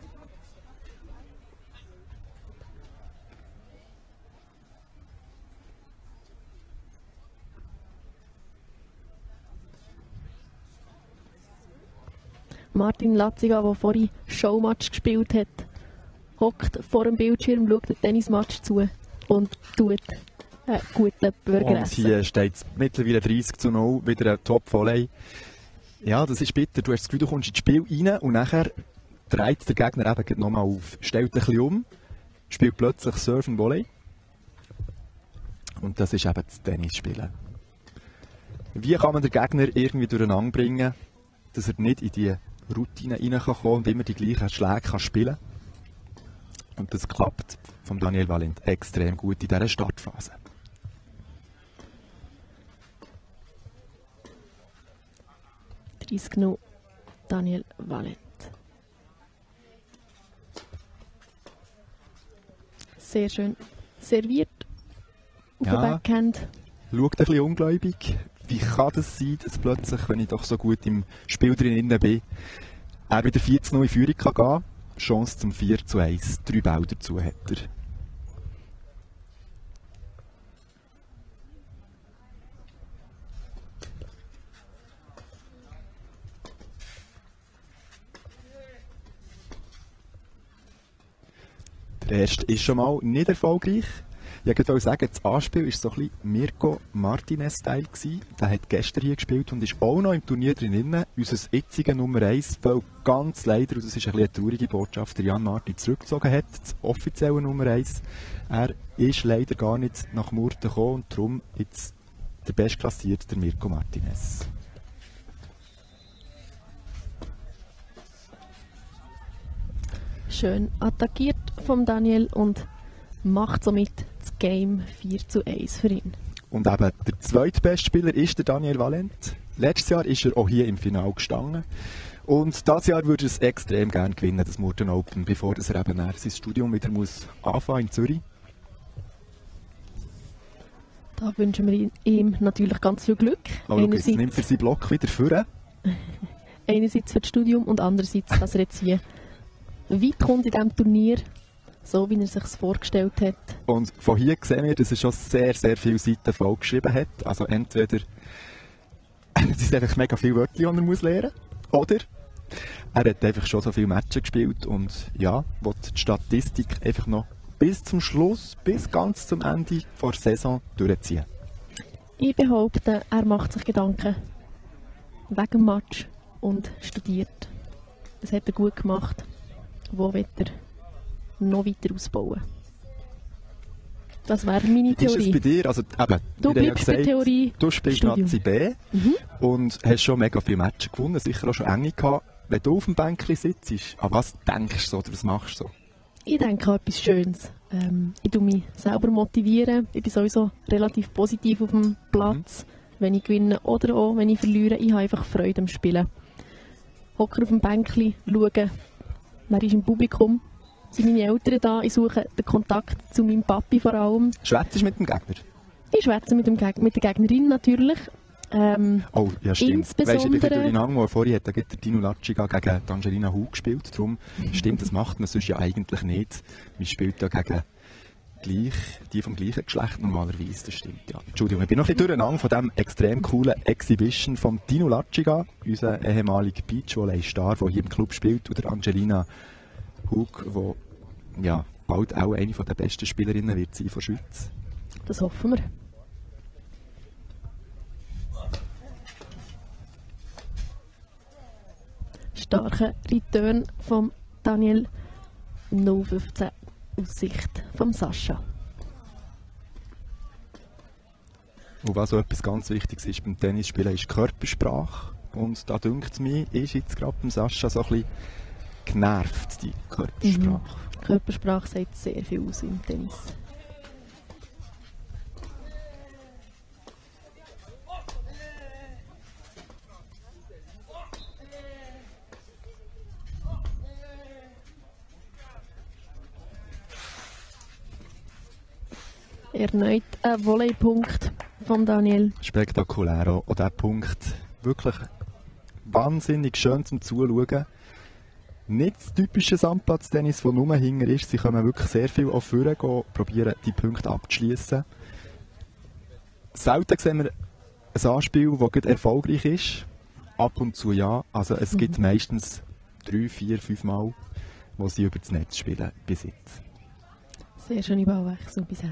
Martin Latziga, der vorhin Showmatch gespielt hat, hockt vor dem Bildschirm, schaut den Tennismatch zu und tut einen guten Burger Und essen. hier steht es mittlerweile dreißig zu null, wieder ein Top-Volley. Ja, das ist bitter. Du hast das Gefühl, du kommst ins Spiel rein und nachher dreht der Gegner eben nochmal auf. Stellt ein bisschen um, spielt plötzlich Surf und Volley. Und das ist eben das Tennisspielen. Wie kann man den Gegner irgendwie durcheinander bringen, dass er nicht in die Routine reinkommen kann und immer die gleichen Schläge kann spielen kann? Und das klappt von Daniel Valent extrem gut in dieser Startphase. dreißig null, Daniel Valent. Sehr schön serviert auf Ja. der Backhand. Schaut ein bisschen ungläubig. Wie kann das sein, dass plötzlich, wenn ich doch so gut im Spiel drin bin, er wieder vier zu null in Führung kann gehen kann, Chance zum vier zu eins. Drei Bälle dazu hat er. Der erste ist schon mal nicht erfolgreich. Ja, ich wollte sagen, das Anspiel war so ein bisschen Mirko Martinez-Style. Der hat gestern hier gespielt und ist auch noch im Turnier drin. Unser jetziger Nummer eins fällt ganz leider, und das ist ein bisschen eine traurige Botschaft, der Jan Martin zurückgezogen hat, das offizielle Nummer eins. Er ist leider gar nicht nach Murten gekommen und darum jetzt der bestklassierte, der Mirko Martinez. Schön attackiert von Daniel und macht somit das Game vier zu eins für ihn. Und eben der zweitbeste Spieler ist der Daniel Valent. Letztes Jahr ist er auch hier im Finale gestanden. Und dieses Jahr würde er es extrem gerne gewinnen, das Murten Open, bevor er eben sein Studium wieder muss anfangen in Zürich. Da wünschen wir ihm natürlich ganz viel Glück. Oh, schau, jetzt nimmt er seinen Block wieder vor. Einerseits für das Studium und andererseits, dass er jetzt hier weit kommt in diesem Turnier, so wie er es sich vorgestellt hat. Und von hier sehen wir, dass er schon sehr, sehr viele Seiten vollgeschrieben hat. Also entweder es ist einfach mega viele Wörter, die er muss lernen muss, oder er hat einfach schon so viele Matches gespielt und ja, will die Statistik einfach noch bis zum Schluss, bis ganz zum Ende der Saison durchziehen. Ich behaupte, er macht sich Gedanken wegen dem Match und studiert. Das hat er gut gemacht. Wo wird er noch weiter ausbauen? Das wäre meine Theorie. Ist es bei dir? Also, eben, du bleibst ja gesagt, bei Theorie. Du spielst Nazi B mhm. und hast schon mega viele Matches gewonnen, sicher auch schon enge gehabt. Wenn du auf dem Bänkchen sitzt, an was denkst du oder was machst du so? Ich denke an etwas Schönes. Ähm, ich tue mich selber motivieren. Ich bin sowieso relativ positiv auf dem Platz, mhm. wenn ich gewinne oder auch wenn ich verliere. Ich habe einfach Freude am Spielen. Hocker auf dem Bänkchen, schauen, wer ist im Publikum. Sind meine Eltern da? Ich suche den Kontakt zu meinem Papi vor allem. Schwätzt du mit dem Gegner? Ich schwätze mit, dem Geg mit der Gegnerin natürlich. Ähm, oh, ja stimmt. Insbesondere... Weißt du, durch Inango, vorhin hat der Dino Latschiga gegen Angelina Hu gespielt. Darum stimmt, das macht man sonst ja eigentlich nicht. Man spielt ja gegen gleich, die vom gleichen Geschlecht normalerweise, das stimmt, ja. Entschuldigung, ich bin noch ein bisschen durcheinander von diesem extrem coolen Exhibition von Dino Latschiga, unser ehemaliger Beachvolley-Star, der hier im Club spielt, oder Angelina Hug, die ja, bald auch eine der besten Spielerinnen wird sein von der Schweiz. Das hoffen wir. Starker Return von Daniel, null fünfzehn aus Sicht von Sascha. Und was so etwas ganz Wichtiges ist beim Tennisspielen, ist Körpersprache. Und da dünkt es mir, ist jetzt gerade beim Sascha so ein bisschen genervt, die Körpersprache. Mhm. Körpersprache sagt sehr viel aus im Tennis. Erneut ein Volleypunkt von Daniel. Spektakulär auch. Und dieser Punkt wirklich wahnsinnig schön zum Zuschauen. Nicht das typische Sandplatztennis, das nur hinten ist. Sie können wirklich sehr viel auf vorne gehen, probieren die Punkte abzuschließen. Selten sehen wir ein Anspiel, das erfolgreich ist. Ab und zu ja. Also es mhm. gibt meistens drei, vier, fünf Mal, wo sie über das Netz spielen bis jetzt. Sehr schöne Ballwechsel bisher.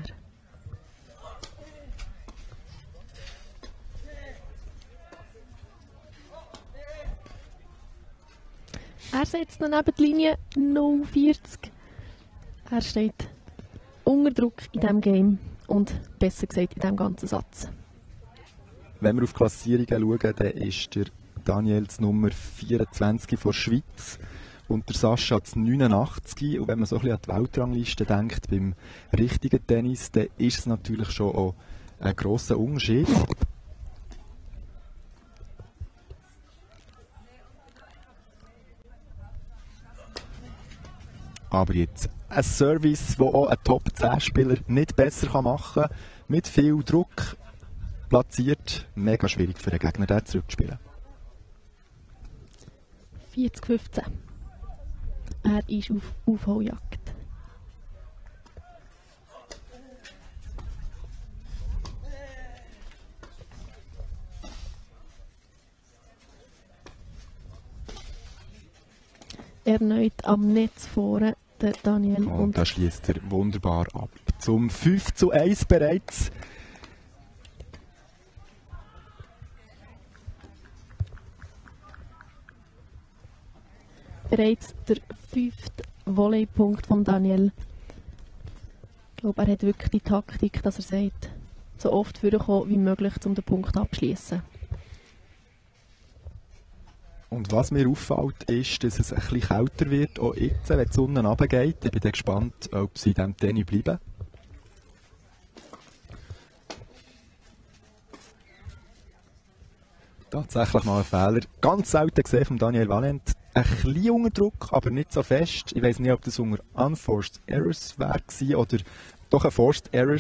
Er setzt dann neben die Linie null vierzig. Er steht unter Druck in diesem Game und besser gesagt in diesem ganzen Satz. Wenn wir auf Klassierungen schauen, dann ist der Daniel das Nummer vierundzwanzig von der Schweiz und der Sascha das neunundachtzig. Und wenn man so ein bisschen an die Weltrangliste denkt, beim richtigen Tennis, dann ist es natürlich schon auch ein grosser Unterschied. Aber jetzt ein Service, den auch ein Top zehn Spieler nicht besser machen kann. Mit viel Druck platziert. Mega schwierig für den Gegner, den zurückzuspielen. vierzig fünfzehn. Er ist auf Aufholjagd. Erneut am Netz vorne der Daniel. Und, Und da schließt er wunderbar ab. Zum fünf zu eins bereits. bereits der fünfte Volleypunkt von Daniel. Ich glaube, er hat wirklich die Taktik, dass er sagt, so oft vorkommen wie möglich, um den Punkt abzuschließen. Und was mir auffällt, ist, dass es ein bisschen kälter wird, auch jetzt, wenn die Sonne runtergeht. Ich bin dann gespannt, ob sie in diesem Tennis bleiben. Tatsächlich mal ein Fehler. Ganz selten gesehen von Daniel Valent. Ein bisschen unter Druck, aber nicht so fest. Ich weiss nicht, ob das unter Unforced Errors war oder doch ein Forced Error.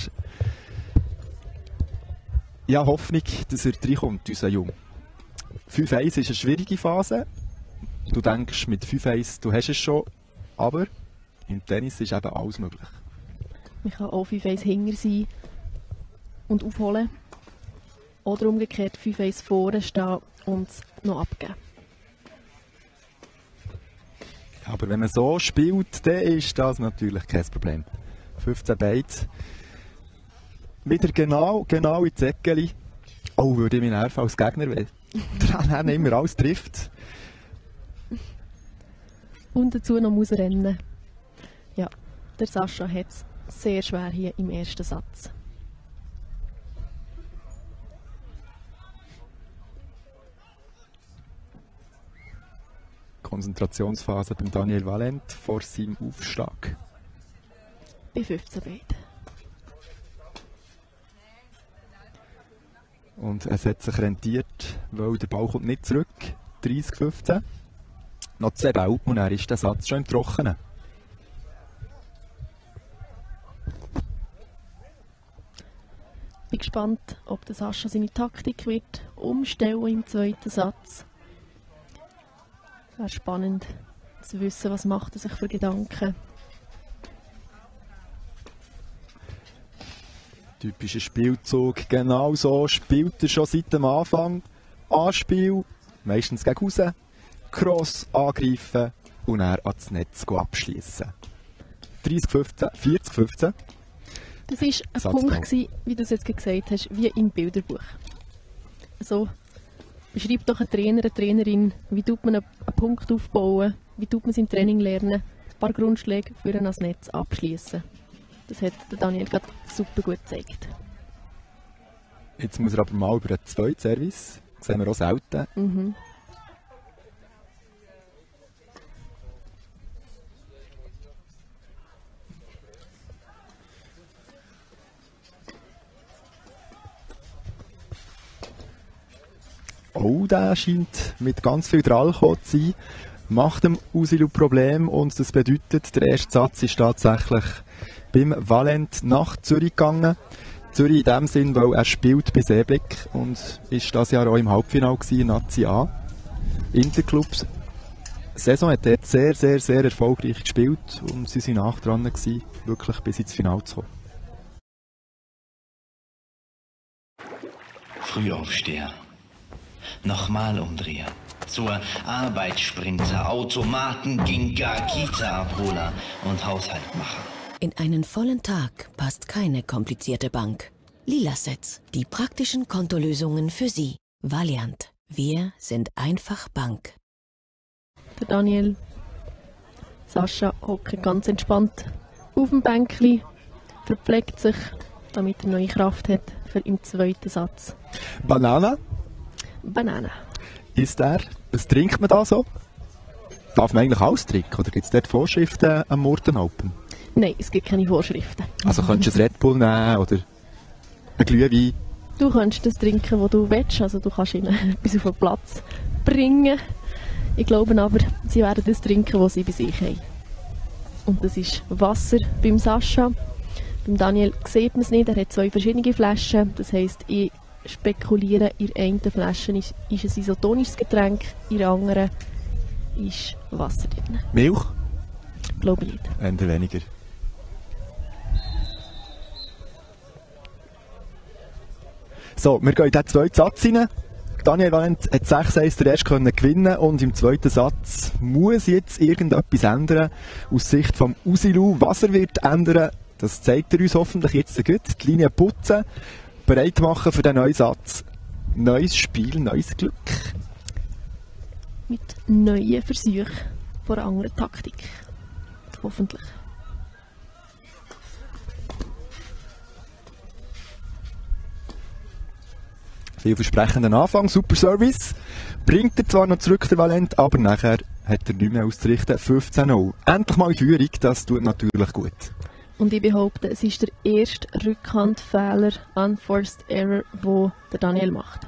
Ja, Hoffnung, dass er reinkommt, unser Jung. fünf eins ist eine schwierige Phase. Du denkst mit fünf eins, du hast es schon, aber im Tennis ist eben alles möglich. Man kann auch fünf eins hinter sein und aufholen. Oder umgekehrt fünf eins vorne stehen und es noch abgeben. Aber wenn man so spielt, dann ist das natürlich kein Problem. fünfzehn beide. Wieder genau, genau in die Säckeli. Oh, würde ich mich nerven als Gegner, weil der immer alles trifft. Und dazu noch muss rennen. Ja, der Sascha hat es sehr schwer hier im ersten Satz. Konzentrationsphase beim Daniel Valent vor seinem Aufschlag. Bei fünfzehn beide. Und es hat sich rentiert, weil der Ball kommt nicht zurück. dreißig fünfzehn. Noch zwei Bälle und dann ist der Satz schon im Trockenen. Ich bin gespannt, ob der Sascha seine Taktik wird umstellen im zweiten Satz. Wäre spannend zu wissen, was macht er sich für Gedanken. Typischer Spielzug, genau so spielt er schon seit dem Anfang. Anspiel, meistens gegen raus, Cross angreifen und dann ans Netz abschließen. dreißig fünfzehn, vierzig fünfzehn. Das war ein Satzball. Punkt, gewesen, wie du es jetzt gesagt hast, wie im Bilderbuch. Also, beschreibt doch ein Trainer, eine Trainerin, wie tut man einen Punkt aufbauen, wie tut man es im Training lernen, ein paar Grundschläge für ein ans Netz abschließen. Das hat der Daniel gerade super gut gezeigt. Jetzt muss er aber mal über den zweiten Service. Das sehen wir auch selten. Mhm. Oh, der scheint mit ganz viel Drall gekommen zu sein. Macht dem Usilu Problem und das bedeutet, der erste Satz ist tatsächlich beim Valent nach Zürich gegangen. Zürich in dem Sinn, weil er spielt bei Seeblick und ist das Jahr auch im Halbfinale gewesen, Nazi A. Interclubs. Die Saison hat dort sehr, sehr, sehr erfolgreich gespielt und sie sind nach dran gewesen, wirklich bis ins Finale zu kommen. Frühaufsteher. Nochmal umdrehen. Zur Arbeitssprinter, Automaten, Ginga, Kita-Abholer und Haushaltmacher. In einen vollen Tag passt keine komplizierte Bank. Lilasets, die praktischen Kontolösungen für Sie. Valiant, wir sind einfach Bank. Der Daniel, Sascha hockt ganz entspannt auf dem Bänkli, verpflegt sich, damit er neue Kraft hat für im zweiten Satz. Banana Banane. ist er. Was trinkt man da so? Darf man eigentlich alles trinken oder gibt es dort Vorschriften am Morten Open? Nein, es gibt keine Vorschriften. Also könntest du ein Red Bull nehmen oder ein Glühwein? Du kannst das trinken, was du willst. Also du kannst ihn bis auf den Platz bringen. Ich glaube aber, sie werden das trinken, was sie bei sich haben. Und das ist Wasser beim Sascha. Beim Daniel sieht man es nicht, er hat zwei verschiedene Flaschen. Das heisst, ich spekuliere, in der einen Flasche ist, ist ein isotonisches Getränk, in der anderen ist Wasser drin. Milch? Glaube ich nicht. Eher weniger. So, wir gehen in den zweiten Satz rein. Daniel Valent hat sechs eins den ersten können gewinnen und im zweiten Satz muss jetzt irgendetwas ändern aus Sicht vom Usilu. Was er wird ändern, das zeigt er uns hoffentlich jetzt gut. Die Linie putzen, bereit machen für den neuen Satz. Neues Spiel, neues Glück. Mit neuen Versuchen von einer anderen Taktik. Hoffentlich. Vielversprechenden Anfang, super Service. Bringt er zwar noch zurück, der Valent, aber nachher hat er nicht mehr auszurichten. fünfzehn null. Endlich mal in Führung, das tut natürlich gut. Und ich behaupte, es ist der erste Rückhandfehler, Unforced Error, den der Daniel macht.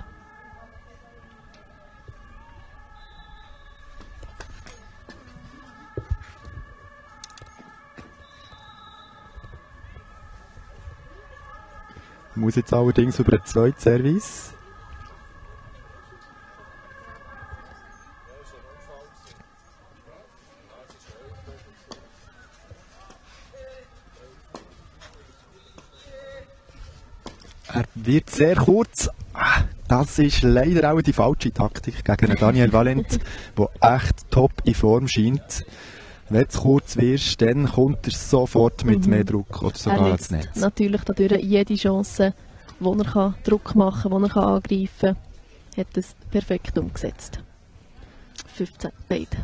Muss jetzt allerdings über einen zweiten Service. Er wird sehr kurz. Das ist leider auch die falsche Taktik gegen Daniel Valent, der echt top in Form scheint. Wenn du kurz wirst, dann kommt er sofort mit mhm. mehr Druck oder sogar ans Netz. Natürlich dadurch jede Chance, wo er kann Druck machen kann, wo er kann angreifen kann, hat es perfekt umgesetzt. fünfzehn beide.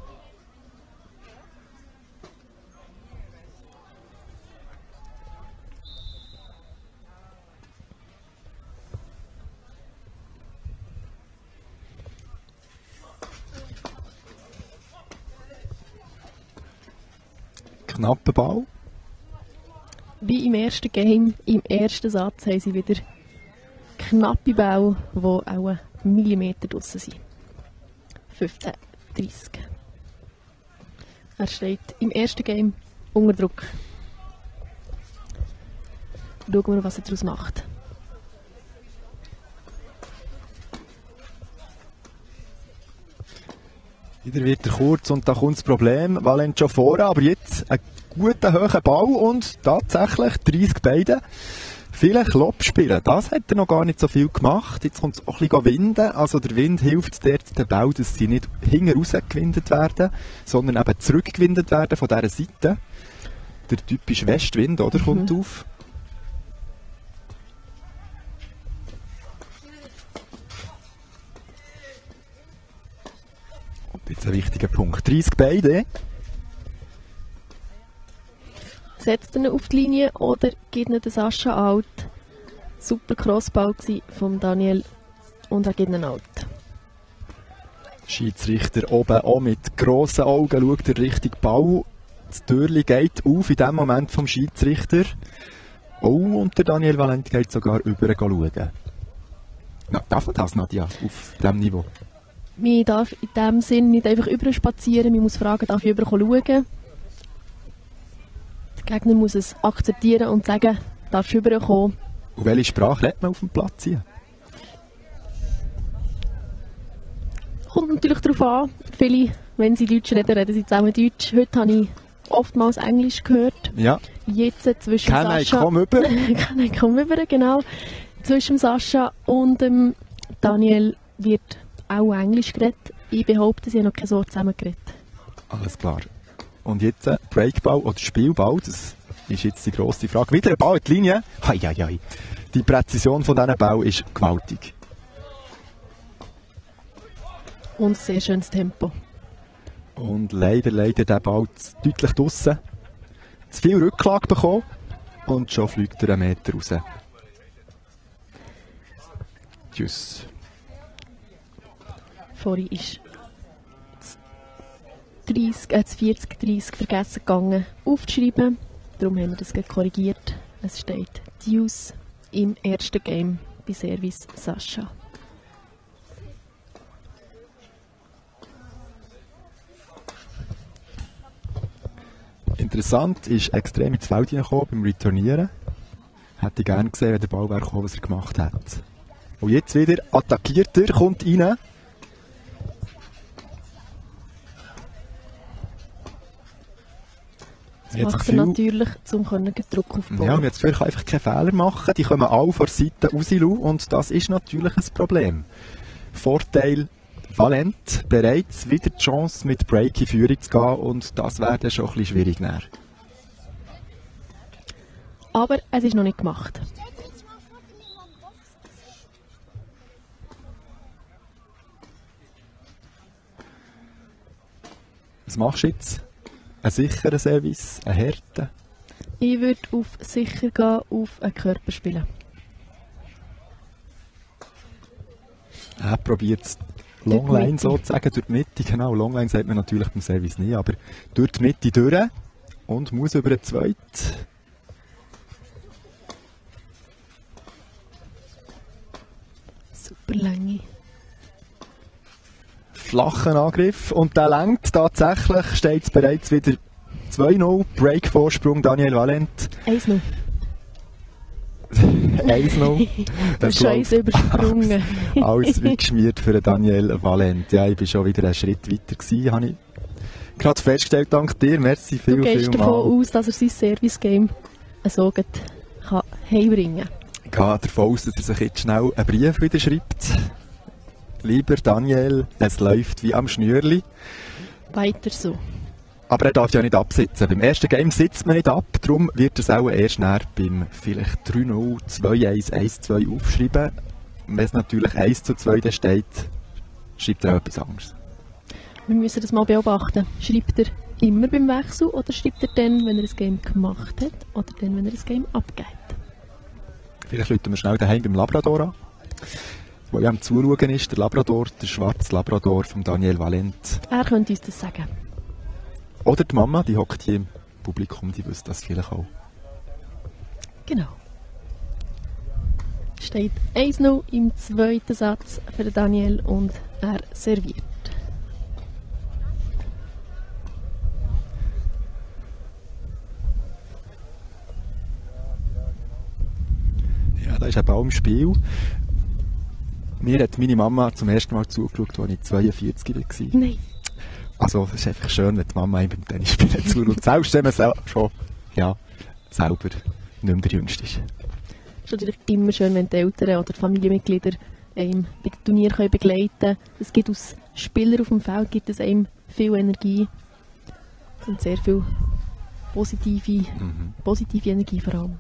Knapper Ball. Wie im ersten Game, im ersten Satz haben sie wieder knappe Bälle, die auch einen Millimeter draussen sind. fünfzehn dreißig. Er steht im ersten Game unter Druck. Schauen wir, was er daraus macht. Wieder wird er kurz und da kommt das Problem. Valent schon vorne, aber jetzt ein guter, hoher Ball und tatsächlich dreißig beide. Vielleicht Lob spielen, das hat er noch gar nicht so viel gemacht. Jetzt kommt es auch ein bisschen winden. Also der Wind hilft dort den Ball, dass sie nicht hinten raus gewindet werden, sondern eben zurückgewindet werden von dieser Seite. Der typische Westwind, oder, kommt mhm. auf. Jetzt ein wichtiger Punkt. dreißig beide. Setzt er ihn auf die Linie oder gibt ihn Sascha out? Super Crossball von Daniel und er gibt ihn out. Schiedsrichter oben auch mit grossen Augen schaut er Richtung Ball. Das Türchen geht auf in dem Moment vom Schiedsrichter. Oh, und der Daniel Valent geht sogar über schauen. Na, darf man das, Nadja, auf diesem Niveau? Man darf in diesem Sinn nicht einfach überspazieren, man muss fragen, darf ich über schauen? Der Gegner muss es akzeptieren und sagen, darfst du rüberkommen. Und welche Sprache lernt man auf dem Platz hier? Kommt natürlich darauf an. Viele, wenn sie Deutsch reden, reden sie zusammen Deutsch. Heute habe ich oftmals Englisch gehört. Ja. Jetzt zwischen Kann Sascha... ich komm rüber. Kann ich komm rüber, genau. Zwischen Sascha und ähm, Daniel wird auch Englisch geredet. Ich behaupte, sie haben noch kein Wort zusammen geredet. Alles klar. Und jetzt äh, Breakball oder Spielball, das ist jetzt die grosse Frage. Wieder ein Ball in die Linie. Hei, hei, hei. Die Präzision von diesem Ball ist gewaltig. Und sehr schönes Tempo. Und leider, leider der Ball deutlich draussen. Zu viel Rücklage bekommen und schon fliegt er einen Meter raus. Tschüss. Vorhin ist das, äh, das vierzig dreißig vergessen gegangen aufzuschreiben. Darum haben wir das korrigiert. Es steht Deuce im ersten Game bei Service Sascha. Interessant, ist extrem ins Feld gekommen beim Returnieren. Hätte ich gerne gesehen, wenn der Ball wäre gekommen, was er gemacht hat. Und jetzt wieder attackiert er, kommt rein. Das macht er natürlich, um Druck aufzubauen. Ja, und jetzt kann einfach keinen Fehler machen. Die kommen alle von der Seite raus und das ist natürlich ein Problem. Vorteil, Valent bereits wieder die Chance mit Break in Führung zu gehen und das wäre dann schon ein bisschen schwierig näher. Aber es ist noch nicht gemacht. Was machst du jetzt? Ein sicherer Service, ein Härte? Ich würde auf sicher gehen, auf einen Körper spielen. Er probiert es Longline sozusagen durch die Mitte. Genau, Longline sagt man natürlich beim Service nie, aber durch die Mitte durch und muss über den zweiten. Super Länge. Flachen Angriff und der lenkt tatsächlich, steht es bereits wieder zwei null, Break-Vorsprung Daniel Valent. eins null. eins null. Du hast schon eins übersprungen. Alles wie geschmiert für Daniel Valent. Ja, ich war schon wieder einen Schritt weiter gewesen, habe ich gerade festgestellt, dank dir. Merci viel, du viel gehst davon aus, dass er sein Service-Game so gut kann heimbringen kann. Ich gehe davon aus, dass er sich jetzt schnell einen Brief wieder schreibt. Lieber Daniel, es läuft wie am Schnürli. Weiter so. Aber er darf ja nicht absitzen. Beim ersten Game sitzt man nicht ab, darum wird er es auch erst näher beim vielleicht drei null, zwei eins, eins zwei aufschreiben. Wenn es natürlich eins zu zwei da steht, schreibt er auch etwas anderes. Wir müssen das mal beobachten. Schreibt er immer beim Wechsel oder schreibt er dann, wenn er das Game gemacht hat oder dann, wenn er das Game abgibt? Vielleicht läuten wir schnell daheim beim Labrador an, wo ja am Zuschauen ist, der Labrador, der schwarze Labrador von Daniel Valent. Er könnte uns das sagen. Oder die Mama, die hockt hier im Publikum, die wüsste das vielleicht auch. Genau. Steht eins null im zweiten Satz für Daniel und er serviert. Ja, da ist eben auch im Spiel. Mir hat meine Mama zum ersten Mal zugeschaut, als ich zweiundvierzig war. Nein. Also es ist einfach schön, wenn die Mama einem beim Tennisspielen zuschaut. Selbst wenn man sel- schon ja, selber nicht mehr der Jüngste ist. Es ist natürlich immer schön, wenn die Eltern oder die Familienmitglieder einem bei den Turnieren begleiten können. Es gibt aus Spielern auf dem Feld gibt es einem viel Energie und sehr viel positive, Mhm. positive Energie vor allem.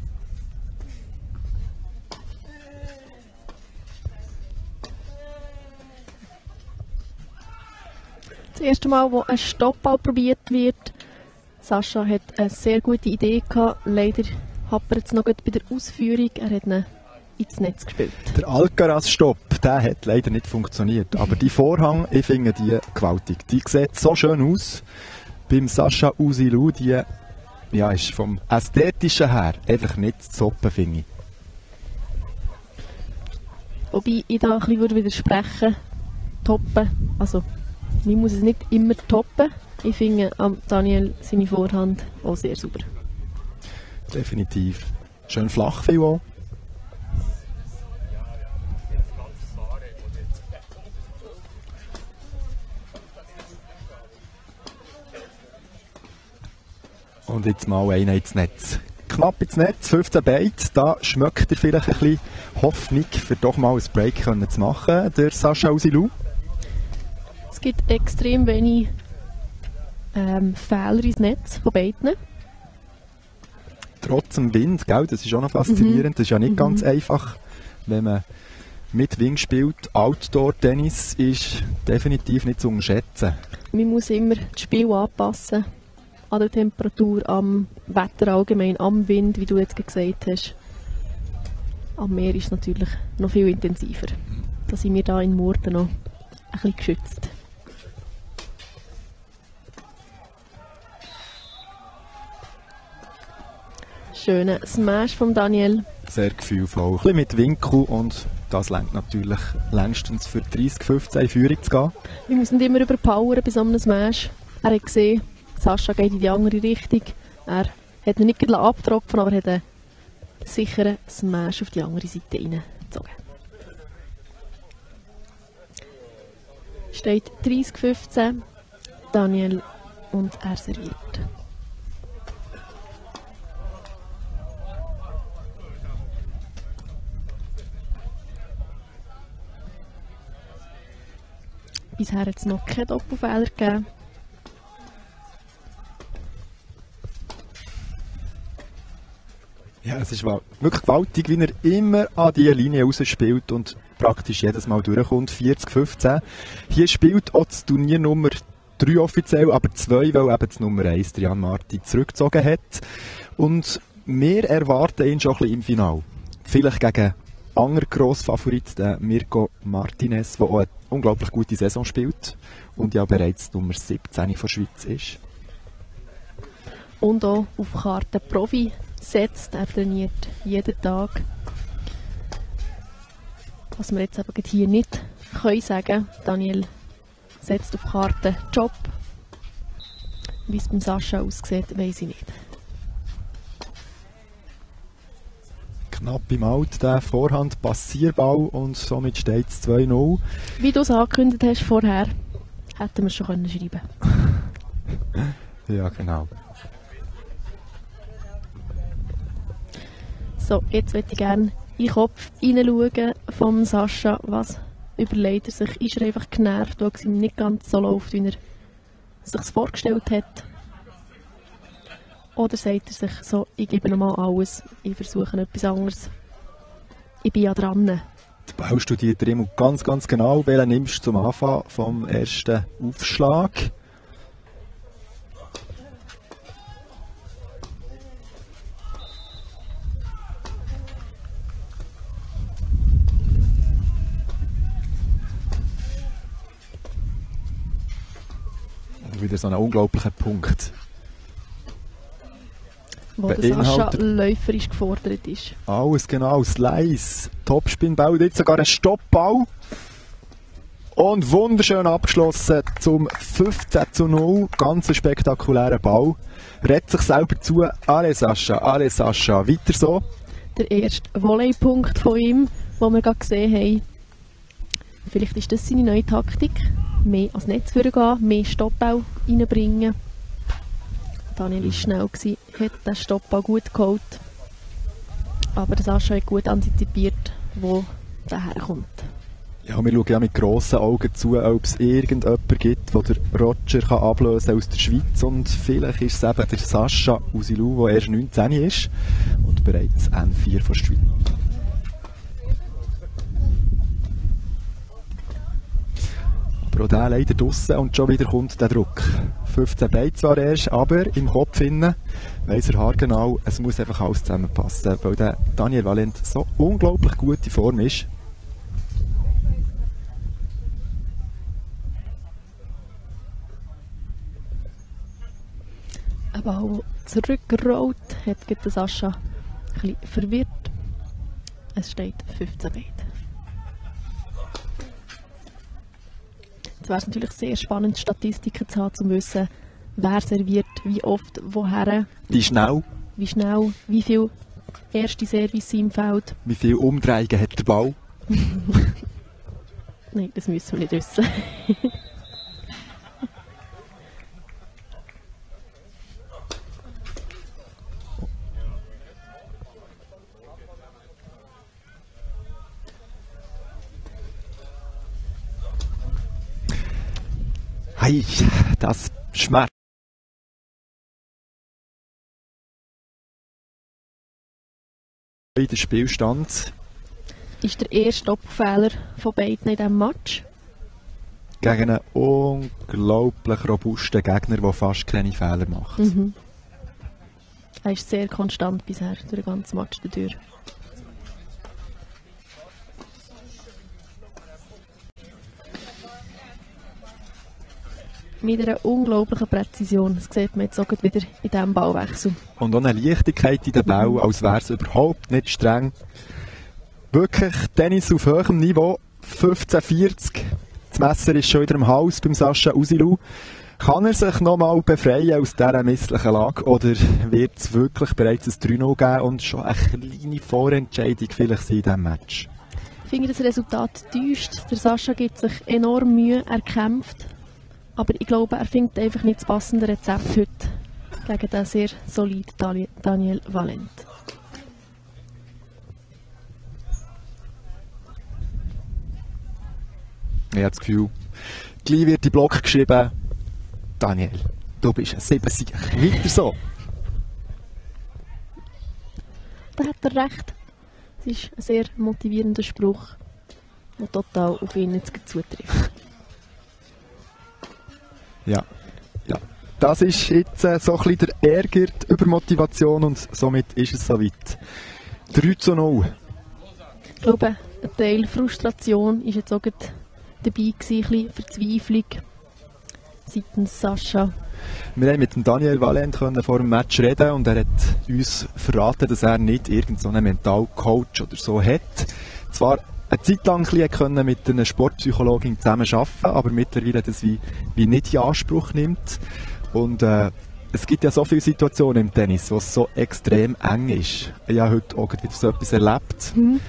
Das erste Mal, wo ein Stoppball probiert wird. Sascha hat eine sehr gute Idee gehabt. Leider hapert es noch gut bei der Ausführung. Er hat ihn ins Netz gespielt. Der Alcaraz-Stopp, der hat leider nicht funktioniert. Aber die Vorhang, ich finde die gewaltig. Die sieht so schön aus. Beim Sascha Usilu, die ja, ist vom Ästhetischen her einfach nicht zu toppen, finde ich. Wobei ich da ein bisschen würde widersprechen. Toppen. Also, man muss es nicht immer toppen. Ich finde am Daniel seine Vorhand auch sehr sauber. Definitiv. Schön flach viel auch. Und jetzt mal einer ins Netz. Knapp ins Netz, fünfzehn Beide. Da schmeckt er vielleicht ein bisschen Hoffnung, für doch mal ein Break können zu machen. Der Sascha Usilu. Es gibt extrem wenig ähm, Fehler ins Netz von beiden. Trotz dem Wind, gell? Das ist auch noch faszinierend. Das ist ja nicht Mhm. ganz einfach, wenn man mit Wind spielt. Outdoor-Tennis ist definitiv nicht zu unterschätzen. Man muss immer das Spiel anpassen an der Temperatur, am Wetter allgemein, am Wind, wie du jetzt gesagt hast. Am Meer ist es natürlich noch viel intensiver. Da sind wir hier in Murten noch ein bisschen geschützt. Schöner Smash von Daniel. Sehr gefühlvoll. Ein bisschen mit Winkel und das lenkt natürlich längstens für dreißig fünfzehn in Führung zu gehen. Wir müssen nicht immer überpowern bei so einem Smash. Er hat gesehen, Sascha geht in die andere Richtung. Er hat ihn nicht gleich abgetropfen, aber hat einen sicheren Smash auf die andere Seite reingezogen. Steht dreißig fünfzehn, Daniel und er serviert. Bisher hat es noch keine Doppelfehler gegeben. Ja, es ist wirklich gewaltig, wie er immer an diese Linie rausspielt und praktisch jedes Mal durchkommt. vierzig fünfzehn. Hier spielt auch das Turnier Nummer drei offiziell, aber zwei, weil eben das Nummer eins, der Jan Martin, zurückgezogen hat. Und wir erwarten ihn schon ein bisschen im Finale. Vielleicht gegen andere Grossfavorit, den Mirko Martinez, der auch eine unglaublich gute Saison spielt und ja bereits Nummer siebzehn von der Schweiz ist. Und auch auf Karte Profi setzt. Er trainiert jeden Tag. Was wir jetzt aber hier nicht können sagen, Daniel setzt auf Karte Job. Wie es beim Sascha aussieht, weiss ich nicht. Knapp im Out, der Vorhand-Passierball und somit steht es zwei null. Wie du es angekündigt hast vorher, hätten wir es schon können schreiben. Ja, genau. So, jetzt möchte ich gerne in den Kopf hineinschauen vom Sascha. Was überlegt er sich? Ist er einfach genervt, weil es ihm nicht ganz so läuft, wie er sich vorgestellt hat? Oder sagt er sich so, ich gebe nochmal alles, ich versuche etwas anderes. Ich bin ja dran. Der Ball studiert er immer ganz, ganz genau, welchen nimmst du zum Anfang vom ersten Aufschlag. Wieder so ein unglaublicher Punkt. Wo der Sascha läuferisch gefordert ist. Alles genau, Slice, Topspinball, jetzt sogar ein Stoppball. Und wunderschön abgeschlossen zum fünfzehn zu null. Ganz ein spektakulärer Ball. Rettet sich selber zu. Alle Sascha, alle Sascha, weiter so. Der erste Volleypunkt von ihm, den wir gerade gesehen haben. Vielleicht ist das seine neue Taktik. Mehr ans Netz gehen, mehr Stoppball reinbringen. Daniel war schnell, hat den Stoppball gut geholt. Aber der Sascha hat gut antizipiert, wo der herkommt. Ja, wir schauen ja mit grossen Augen zu, ob es irgendjemanden gibt, der Roger kann ablösen aus der Schweiz. Und vielleicht ist es eben der Sascha Usilou, der erst neunzehn ist und bereits N vier von der Schweiz. Aber auch der leider draussen und schon wieder kommt der Druck. fünfzehn beide zwar erst, aber im Kopf innen weiss er haargenau, es muss einfach alles zusammenpassen, weil der Daniel Valent so unglaublich gute Form ist. Ein Ball zurückgerollt, hat der Sascha ein bisschen verwirrt. Es steht fünfzehn beide. Jetzt wäre es natürlich sehr spannend, Statistiken zu haben, um zu wissen, wer serviert, wie oft, woher. Wie schnell. Wie schnell, wie viel erste Service im Feld. Wie viele Umdrehungen hat der Ball? Nein, das müssen wir nicht wissen. Hey, das schmerzt. Der Spielstand. Ist der erste Doppelfehler von beiden in diesem Match. Gegen einen unglaublich robusten Gegner, der fast keine Fehler macht. Mhm. Er ist sehr konstant bisher durch den ganzen Match durch. Mit einer unglaublichen Präzision. Das sieht man jetzt auch wieder in diesem Ballwechsel. Und auch eine Leichtigkeit in den Ball, als wäre es überhaupt nicht streng. Wirklich Tennis auf hohem Niveau, fünfzehn vierzig. Das Messer ist schon wieder im Haus beim Sascha Usilou. Kann er sich nochmal befreien aus dieser misslichen Lage oder wird es wirklich bereits ein drei null geben und schon eine kleine Vorentscheidung vielleicht sein in diesem Match? Ich finde, das Resultat täuscht. Der Sascha gibt sich enorm Mühe, er kämpft. Aber ich glaube, er findet einfach nicht das passende Rezept heute gegen den sehr soliden Daniel Valent. Ich habe das Gefühl, gleich wird die Block geschrieben, Daniel, du bist ein Sieben-Sieg. Weiter so. Da hat er recht. Es ist ein sehr motivierender Spruch, der total auf ihn jetzt zutrifft. Ja, ja. Das ist jetzt äh, so ein bisschen der Ärger, die Übermotivation und somit ist es soweit. drei zu null. Ich glaube, ein Teil Frustration war jetzt auch gerade dabei gewesen, ein bisschen Verzweiflung seitens Sascha. Wir haben mit dem Daniel Valent vor dem Match reden und er hat uns verraten, dass er nicht irgendeinen Mentalcoach oder so hat. Zwar eine Zeit lang können mit einer Sportpsychologin zusammen arbeiten, aber mittlerweile das wie, wie nicht in Anspruch nimmt. Und äh, es gibt ja so viele Situationen im Tennis, wo es so extrem eng ist. Ich habe heute auch wieder so etwas erlebt. Mhm.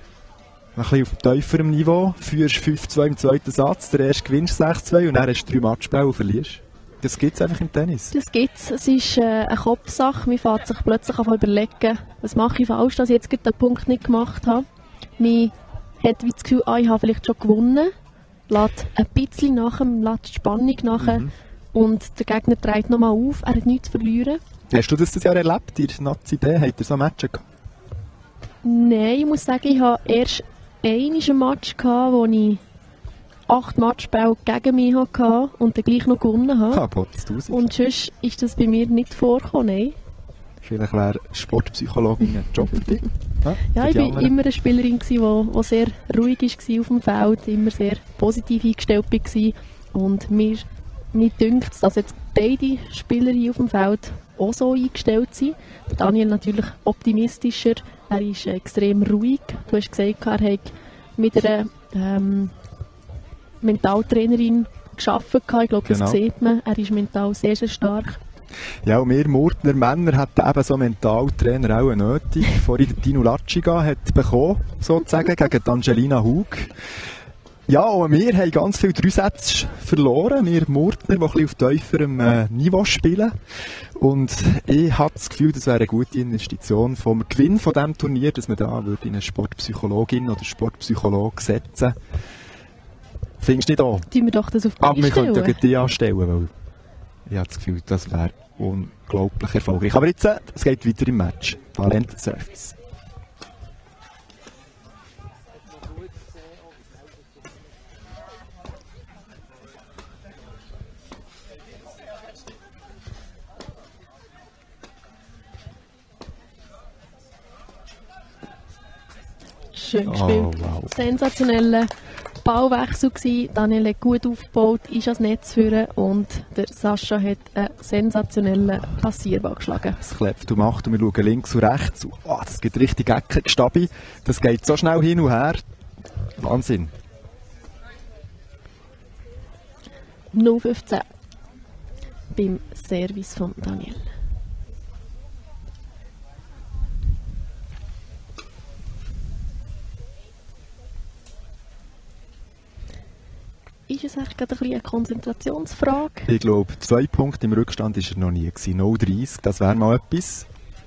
Ein bisschen auf tieferem Niveau, führst fünf zu zwei im zweiten Satz, der erste gewinnst sechs zu zwei und dann hast du drei Matchbälle und verlierst. Das gibt es einfach im Tennis. Das gibt es. Es ist äh, eine Kopfsache. Man fängt sich plötzlich an überlegen, was mache ich falsch, dass ich jetzt gerade den Punkt nicht gemacht habe. Man hat wie das Gefühl, ah, ich habe vielleicht schon gewonnen, lässt ein bisschen nach, lässt die Spannung nach mhm. und der Gegner dreht nochmal auf, er hat nichts zu verlieren. Hast du das das Jahr erlebt, in der Nazi B? Habt ihr so Matches gehabt? Nein, ich muss sagen, ich hatte erst einmal ein Match, gehabt, wo ich acht Matchbälle gegen mich hatte und dann gleich noch gewonnen habe. Ah, Potz, und sonst ist das bei mir nicht vorgekommen, nein. Vielleicht wäre Sportpsychologin ein Job für dich. Ja, ja, ich war immer eine Spielerin, die, die sehr ruhig war auf dem Feld, immer sehr positiv eingestellt war. Und mir, mir dünkt es, dass jetzt beide Spieler hier auf dem Feld auch so eingestellt sind. Daniel natürlich optimistischer, er ist extrem ruhig. Du hast gesagt, er hat mit einer ähm, Mentaltrainerin gearbeitet. Ich glaube, das genau. Sieht man. Er ist mental sehr, sehr stark. Ja, und wir Murtner Männer hatten eben so Mentaltrainer auch nötig. Vorhin der Tino Latschiga hat bekommen, sozusagen, gegen Angelina Hug. Ja, und wir haben ganz viele Dreisätze verloren. Wir Murtner, die ein bisschen auf tieferem äh, Niveau spielen. Und ich habe das Gefühl, das wäre eine gute Investition vom Gewinn von diesem Turnier, dass man da würde in eine Sportpsychologin oder Sportpsychologe setzen. Findest du nicht auch? Tun wir doch das auf die Aber wir könnten ja die anstellen, weil ich habe das Gefühl, das wäre unglaublich erfolgreich. Aber jetzt, äh, es geht weiter im Match. Valent Service. Schön gespielt. Oh, wow. Sensationeller Ballwechsel gewesen. Daniel hat gut aufgebaut, ist ans Netz führen und der Sascha hat einen sensationellen Passierball geschlagen. Es klebt und macht und wir schauen links und rechts. Oh, das geht richtig Ecke, Stabi. Das geht so schnell hin und her. Wahnsinn. null fünfzehn beim Service von Daniel. Ist es eigentlich gerade ein bisschen eine Konzentrationsfrage? Ich glaube, zwei Punkte im Rückstand war er noch nie. null dreißig, das wäre mal etwas.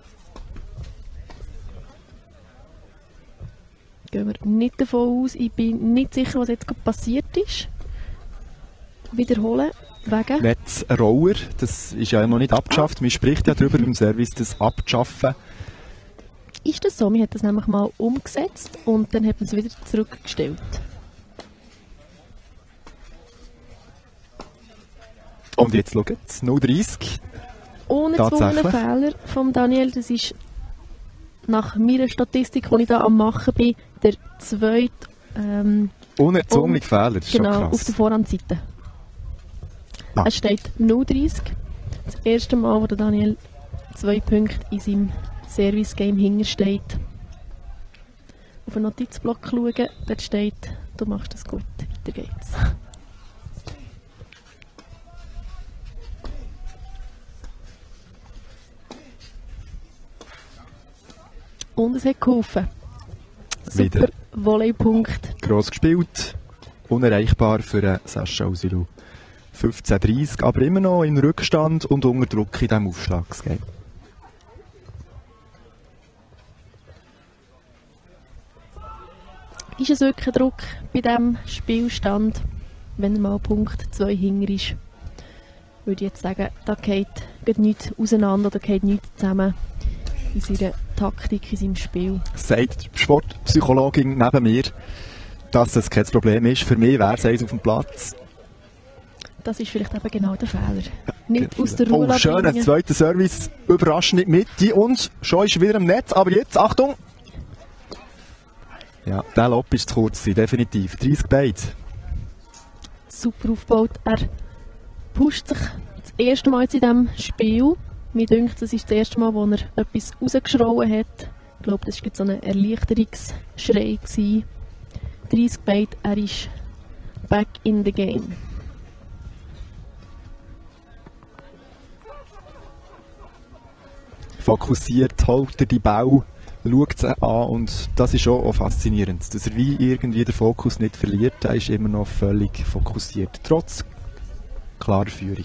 Gehen wir nicht davon aus. Ich bin nicht sicher, was jetzt gerade passiert ist. Wiederholen. Wegen? Jetzt ein Roller, das ist ja noch nicht abgeschafft. Man spricht ja darüber im Service, das abzuschaffen. Ist das so? Man hat das nämlich mal umgesetzt und dann hat man es wieder zurückgestellt. Und jetzt schaut es, null dreißig. Ohne zwungenen Fehler von Daniel, das ist nach meiner Statistik, die ich da am machen bin, der zweite... Ähm, Ohne erzwungene um, Fehler, das ist genau, schon krass. Auf der Vorhandseite. Ah. Es steht null dreißig. Das erste Mal, wo der Daniel zwei Punkte in seinem Service-Game hintersteht. Auf den Notizblock schauen, dort steht, du machst das gut, weiter geht's. Und es hat geholfen. Super Wieder. Volleypunkt. Gross gespielt, unerreichbar für Sascha Usilu. fünfzehn dreißig, aber immer noch im Rückstand und unter Druck in diesem Aufschlagsgame. Ist es wirklich ein Druck bei diesem Spielstand? wenn er mal Punkt zwei hinger ist, würde ich jetzt sagen, da geht, geht nichts auseinander oder geht nichts zusammen in seiner Taktik, in seinem Spiel. Sagt die Sportpsychologin neben mir, dass das kein Problem ist. Für mich wäre es eins auf dem Platz. Das ist vielleicht eben genau der Fehler. Nicht aus der Ruhe Oh, schön, ein zweiter Service, überraschend in die Mitte und schon ist er wieder im Netz, aber jetzt, Achtung! Ja, der Lob ist zu kurz, definitiv. dreißig Beide. Super aufgebaut. Er pusht sich das erste Mal in diesem Spiel. Mir denkt, das ist das erste Mal, wo er etwas rausgeschrauen hat. Ich glaube, das war so ein Erleichterungsschrei. dreißig Beide, er ist back in the game. Fokussiert, holt er die Ball, schaut sie an und das ist auch, auch faszinierend, dass er wie irgendwie den Fokus nicht verliert, er ist immer noch völlig fokussiert, trotz klarer Führung.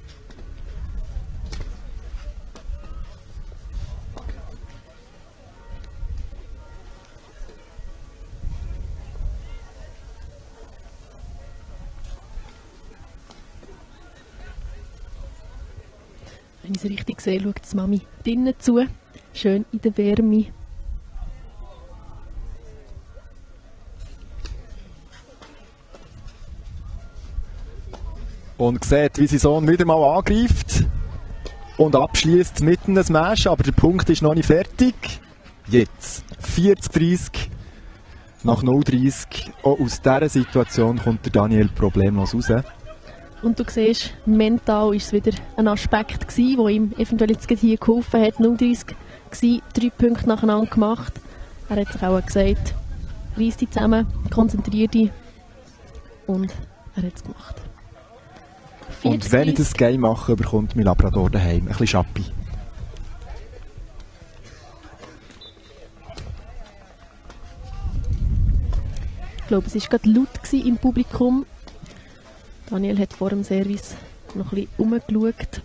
Wenn ich es richtig sehe, schaut die Mami drinnen zu, schön in der Wärme. Und sieht, wie sein Sohn wieder mal angreift und abschließt mitten ein Smash, aber der Punkt ist noch nicht fertig. Jetzt vierzig dreißig nach null dreißig. Auch aus dieser Situation kommt der Daniel problemlos raus. Und du siehst, mental war es wieder ein Aspekt, der ihm eventuell jetzt hier geholfen hat. null dreißig war, drei Punkte nacheinander gemacht. Er hat sich auch gesagt, reiss dich zusammen, konzentrier dich. Und er hat es gemacht. Und wenn ich das Game mache, bekommt mein Labrador daheim ein bisschen Schappi. Ich glaube, es war gerade laut im Publikum. Daniel hat vor dem Service noch ein bisschen umgeschaut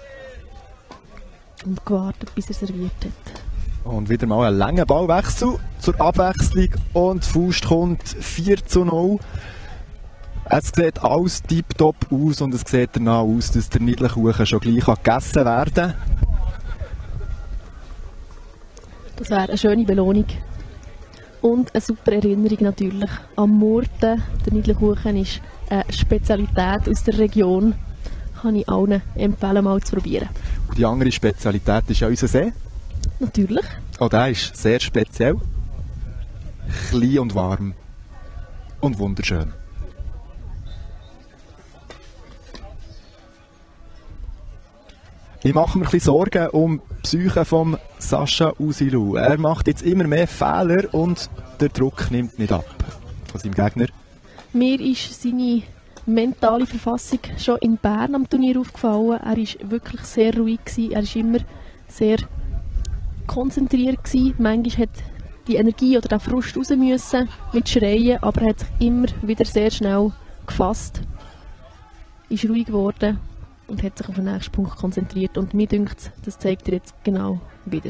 und gewartet, bis er serviert hat. Und wieder mal ein langer Ballwechsel zur Abwechslung und Faust kommt vier zu null. Es sieht alles tiptop aus und es sieht danach aus, dass der Nidlekuchen schon gleich gegessen werden kann. Das wäre eine schöne Belohnung. Und eine super Erinnerung natürlich an Murten. Der Nidlekuchen ist eine Spezialität aus der Region. Kann ich allen empfehlen, mal zu probieren. Und die andere Spezialität ist ja unser See. Natürlich. Auch der ist sehr speziell. Klein und warm. Und wunderschön. Ich mache mir ein bisschen Sorgen um die Psyche von Sascha Usilu. Er macht jetzt immer mehr Fehler und der Druck nimmt nicht ab von seinem Gegner. Mir ist seine mentale Verfassung schon in Bern am Turnier aufgefallen. Er war wirklich sehr ruhig gewesen. Er war immer sehr konzentriert gewesen. Manchmal hat die Energie oder der Frust raus müssen mit Schreien, aber er hat sich immer wieder sehr schnell gefasst, ist ruhig geworden und hat sich auf den nächsten Punkt konzentriert. Und mir dünkt, das zeigt er jetzt genau wieder.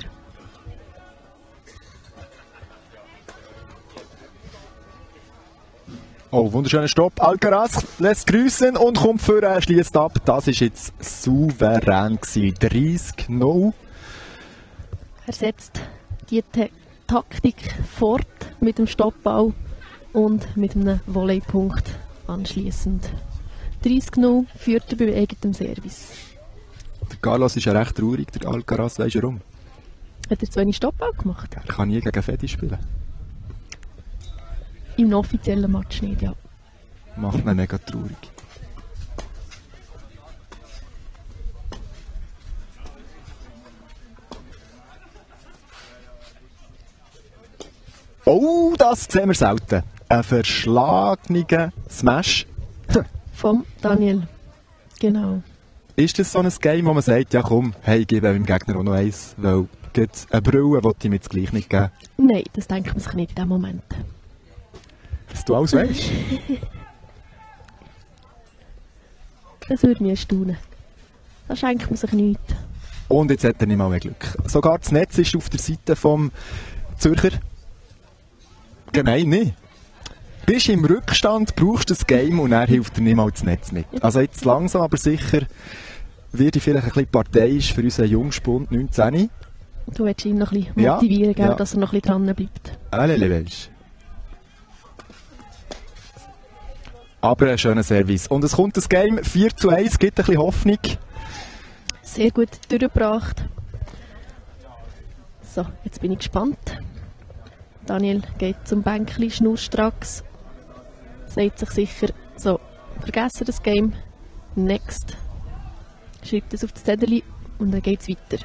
Oh, wunderschöner Stopp. Alcaraz lässt grüßen und kommt für, er schließt ab. Das war jetzt souverän gewesen. dreißig null. Er setzt die Ta- Taktik fort mit dem Stoppball und mit einem Volleypunkt anschliessend. dreißig null führt er bei eigenem Service. Der Carlos ist ja recht traurig, der Alcaraz, weisst du warum? Hat er zu wenig Stoppball gemacht? Er kann nie gegen Fedi spielen. Im offiziellen Match nicht, ja. Macht mich mega traurig. Oh, das sehen wir selten. Ein verschlagener Smash. Vom Daniel. Genau. Ist das so ein Game, wo man sagt, ja komm, hey, ich gebe meinem Gegner auch noch eins, weil eine Brille will ich mir jetzt gleich nicht geben? Nein, das denkt man sich nicht in dem Moment. Dass du alles weißt? Das würde mich erstaunen. Da schenkt man sich nichts. Und jetzt hat er nicht mal mehr Glück. Sogar das Netz ist auf der Seite vom Zürcher. Gemein nicht. bist im Rückstand, brauchst das Game und er hilft dir nicht mal das Netz mit. Also jetzt langsam, aber sicher werde ich vielleicht ein bisschen parteiisch für unseren Jungspund neunzehn. Du willst ihn noch ein bisschen motivieren, ja, gell, ja. dass er noch ein bisschen dran bleibt. Allez, weisst. Aber ein schöner Service. Und es kommt das Game vier zu eins, gibt ein bisschen Hoffnung. Sehr gut durchgebracht. So, jetzt bin ich gespannt. Daniel geht zum Bänkli schnurstracks. Sagt sich sicher, so, vergessen das Game. Next. Schreibt es auf das Zettel und dann geht es weiter.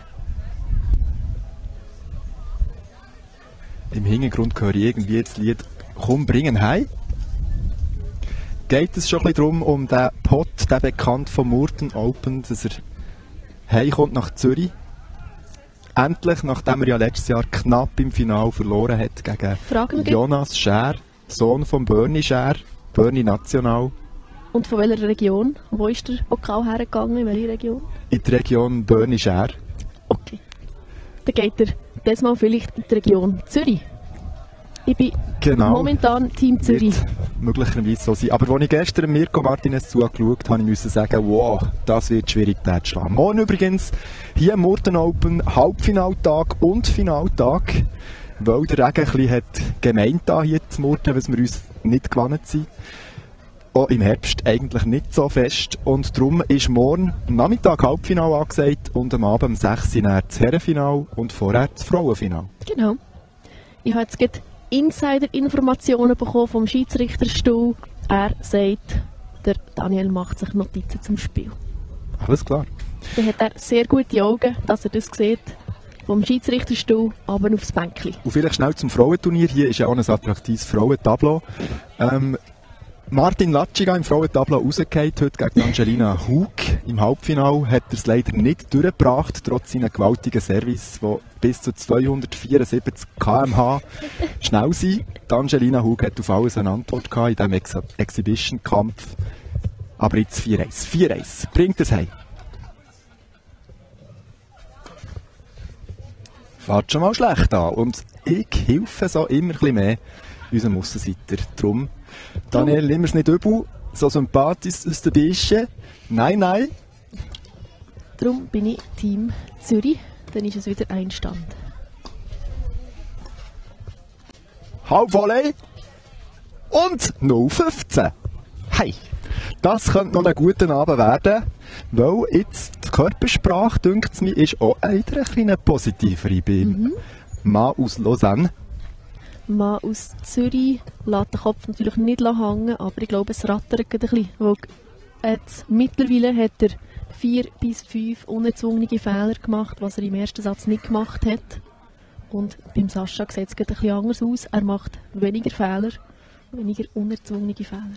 Im Hintergrund höre ich irgendwie das Lied «Komm, bringen heim». Geht es schon ein bisschen darum, um den Pot, den bekannt vom Murten Open, dass er heimkommt nach Zürich. Endlich, nachdem er ja letztes Jahr knapp im Finale verloren hat gegen Jonas Schär, Sohn von Bernie Schär, Bernie National. Und von welcher Region? Wo ist der Pokal hergegangen? In welche Region? In die Region Bernie Schär. Okay. Dann geht er dieses Mal vielleicht in die Region Zürich. Ich bin genau. momentan Team Zürich. Wird möglicherweise so sein. Aber als ich gestern Mirko Martinez zugeschaut habe, musste ich sagen, wow, das wird schwierig, den zu schlagen. Morgen übrigens hier im Murten Open Halbfinaltag und Finaltag, weil der Regen ein bisschen hat gemeint da hier zu Murten, was wir uns nicht gewohnt sind. Auch im Herbst eigentlich nicht so fest. Und darum ist morgen am Nachmittag Halbfinale angesagt und am Abend um sechs Uhr das Herrenfinale und vorher das Frauenfinale. Genau. Ich habe jetzt gerade Insider-Informationen bekommen vom Schiedsrichterstuhl. Er sagt, der Daniel macht sich Notizen zum Spiel. Alles klar. Dann hat er sehr gute Augen, dass er das sieht. Vom Schiedsrichterstuhl aber aufs Bänkli. Und vielleicht schnell zum Frauenturnier. Hier ist ja auch ein attraktives Frauentableau. Ähm, Martin Latschiga im Frauentableau rausgefallen heute gegen Angelina Hug. Im Halbfinale hat er es leider nicht durchgebracht, trotz seiner gewaltigen Service, die bis zu zweihundertvierundsiebzig Kilometer pro Stunde schnell sind. Die Angelina Hug hat auf alles eine Antwort gehabt in diesem Ex Exhibition-Kampf. Aber jetzt vier eins. vier eins. Bringt es heim. Fährt schon mal schlecht an. Und ich helfe so immer ein bisschen mehr unserem Aussenseiter. Darum, Daniel, nimm es nicht übel, so sympathisch aus der Bische. Nein, nein. Darum bin ich Team Zürich, dann ist es wieder ein Stand. Halbvolley und null fünfzehn. Hey, das könnte noch ein guter Abend werden, weil jetzt die Körpersprache, dünkt es mir, ist auch wieder ein bisschen positiver beim mhm. Mann aus Lausanne. Mann aus Zürich lässt den Kopf natürlich nicht hängen, aber ich glaube, es rattert ein bisschen. Weil jetzt, mittlerweile hat er vier bis fünf unerzwungene Fehler gemacht, was er im ersten Satz nicht gemacht hat. Und beim Sascha sieht es ein bisschen anders aus. Er macht weniger Fehler, weniger unerzwungene Fehler.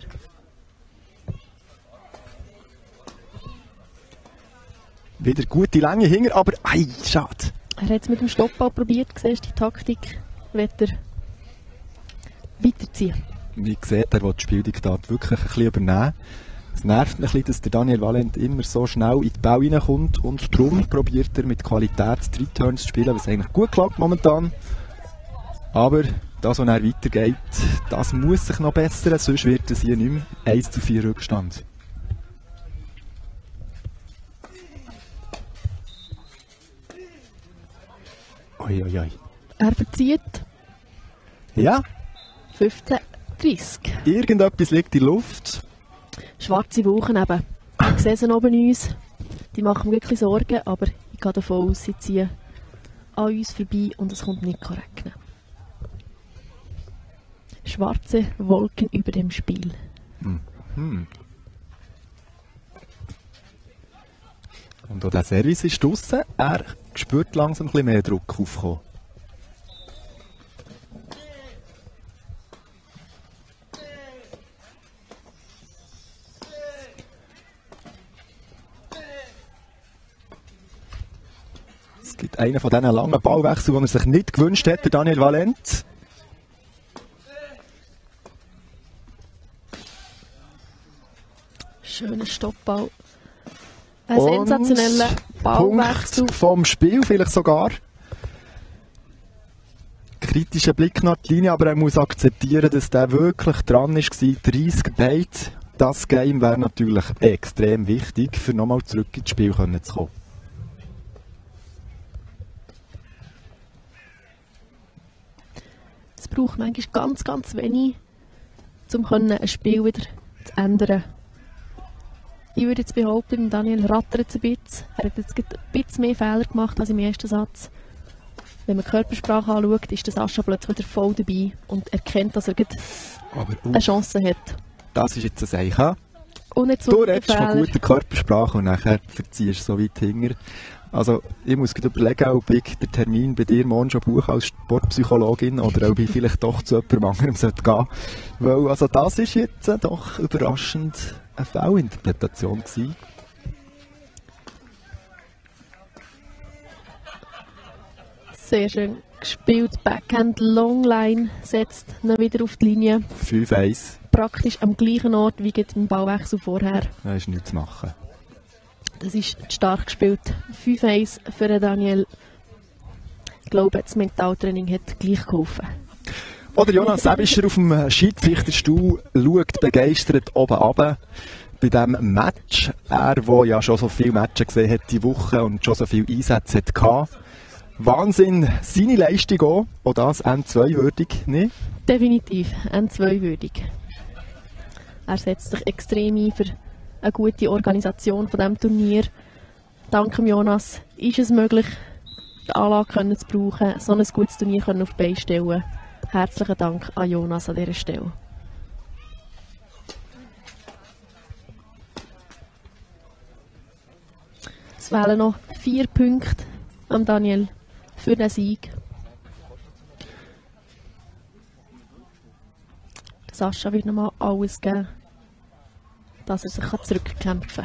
Wieder gute Länge hinger, aber ei, schade. Er hat es mit dem Stoppball probiert, siehst du die Taktik, wird er weiterziehen. Wie sieht, er will die Spieldiktat wirklich ein bisschen übernehmen. Es nervt mich ein bisschen, dass der Daniel Valent immer so schnell in den Ball reinkommt und darum probiert er mit Qualität drei Turns zu spielen, was eigentlich gut klappt momentan. Aber das, was er weitergeht, das muss sich noch bessern, sonst wird es hier nicht mehr eins zu vier Rückstand. Oi, oi, oi. Er verzieht. Ja. fünfzehn dreißig. Irgendetwas liegt in der Luft. Schwarze Wolken eben. Ich sehe sie oben uns. Die machen mir wirklich Sorgen, aber ich gehe davon aus, sie ziehen an uns vorbei und es kommt nicht regnen. Schwarze Wolken über dem Spiel. Mhm. Und auch der Service ist draussen. Er spürt langsam ein bisschen mehr Druck aufkommen. Es gibt einen von diesen langen Ballwechseln, den er sich nicht gewünscht hat, der Daniel Valent. Schöner Stoppball. Ein sensationeller Ballwechsel. Punkt vom Spiel vielleicht sogar. kritischen Blick nach die Linie, aber er muss akzeptieren, dass der wirklich dran war, dreißig Bait. Das Game wäre natürlich extrem wichtig, für nochmal zurück ins Spiel zu kommen. Es braucht manchmal ganz, ganz wenig, um ein Spiel wieder zu ändern. Ich würde jetzt behaupten, Daniel rattert es ein bisschen. Er hat jetzt ein bisschen mehr Fehler gemacht als im ersten Satz. Wenn man die Körpersprache anschaut, ist der Sascha plötzlich wieder voll dabei und erkennt, dass er Aber, uh, eine Chance hat. Das ist jetzt ein Zeichen. Und nicht so du redest von guter Körpersprache und nachher verziehst du so weit hinter. Also ich muss gerade überlegen, ob ich den Termin bei dir morgen schon buche als Sportpsychologin oder ob ich vielleicht doch zu jemandem anderem gehen sollte. Weil also das ist jetzt äh, doch überraschend eine Fehlinterpretation gewesen. Sehr schön gespielt. Backhand Longline setzt ihn wieder auf die Linie. fünf eins. Praktisch am gleichen Ort wie im Ballwechsel vorher. Da ist nichts zu machen. Das ist stark gespielt. fünf eins für Daniel. Ich glaube, das Mentaltraining hat gleich geholfen. Oder Jonas Sebischer auf dem Schiedsrichterstuhl schaut begeistert oben runter bei diesem Match. Er, der ja schon so viele Matches gesehen hat diese Woche und schon so viele Einsätze hatte. Wahnsinn, seine Leistung auch. Auch das N zwei würdig, nicht? Definitiv, N zwei würdig. Er setzt sich extrem ein für eine gute Organisation von diesem Turnier. Dank Jonas ist es möglich, die Anlage zu brauchen, so ein gutes Turnier auf die Beine stellen. Herzlichen Dank an Jonas an dieser Stelle. Es fehlen noch vier Punkte an Daniel für den Sieg. Sascha wird nochmal alles geben, dass er sich zurückkämpfen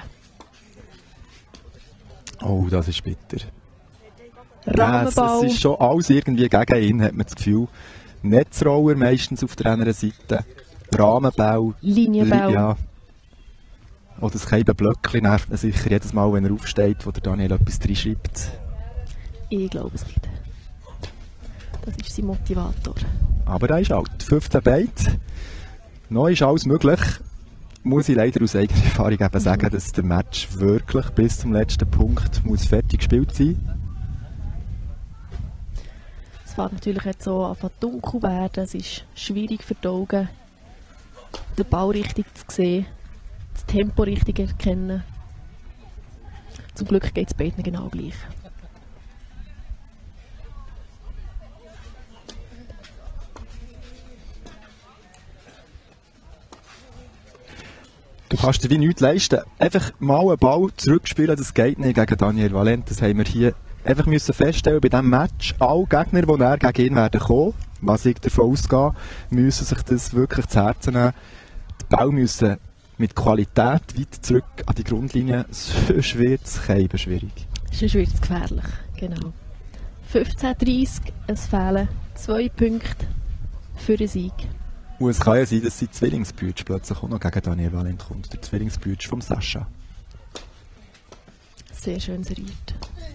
kann. Oh, das ist bitter. Rahmenbau. Ja, es ist schon alles irgendwie gegen ihn, hat man das Gefühl. Netzroller meistens auf der anderen Seite. Rahmenbau. Linienbau. Li ja. Oder das kleine Blöckchen nervt ihn sicher jedes Mal, wenn er aufsteht, wo der Daniel etwas reinschreibt. Ich glaube es nicht. Das ist sein Motivator. Aber er ist alt. fünfzehn Beit. Noch ist alles möglich. Muss ich leider aus eigener Erfahrung eben sagen, dass der Match wirklich bis zum letzten Punkt muss fertig gespielt sein. Es fängt natürlich jetzt so an dunkel werden. Es ist schwierig für die Augen, den Ball richtig zu sehen, das Tempo richtig erkennen. Zum Glück geht es beiden genau gleich. Du kannst dir wie nichts leisten. Einfach mal einen Ball zurückspielen, das geht nicht gegen Daniel Valent. Das haben wir hier einfach müssen feststellen bei diesem Match. Alle Gegner, die näher gegen ihn werden kommen, was ich davon ausgehe, müssen sich das wirklich zu Herzen nehmen. Die Ball müssen mit Qualität weiter zurück an die Grundlinie, sonst wird es kein schwierig. Sonst wird es gefährlich, genau. fünfzehn dreißig, es fehlen zwei Punkte für den Sieg. Und es kann ja sein, dass sein Zwillingsbrüder plötzlich auch noch gegen Daniel Valent kommt. Der Zwillingsbrüder vom Sascha. Sehr schön seriert.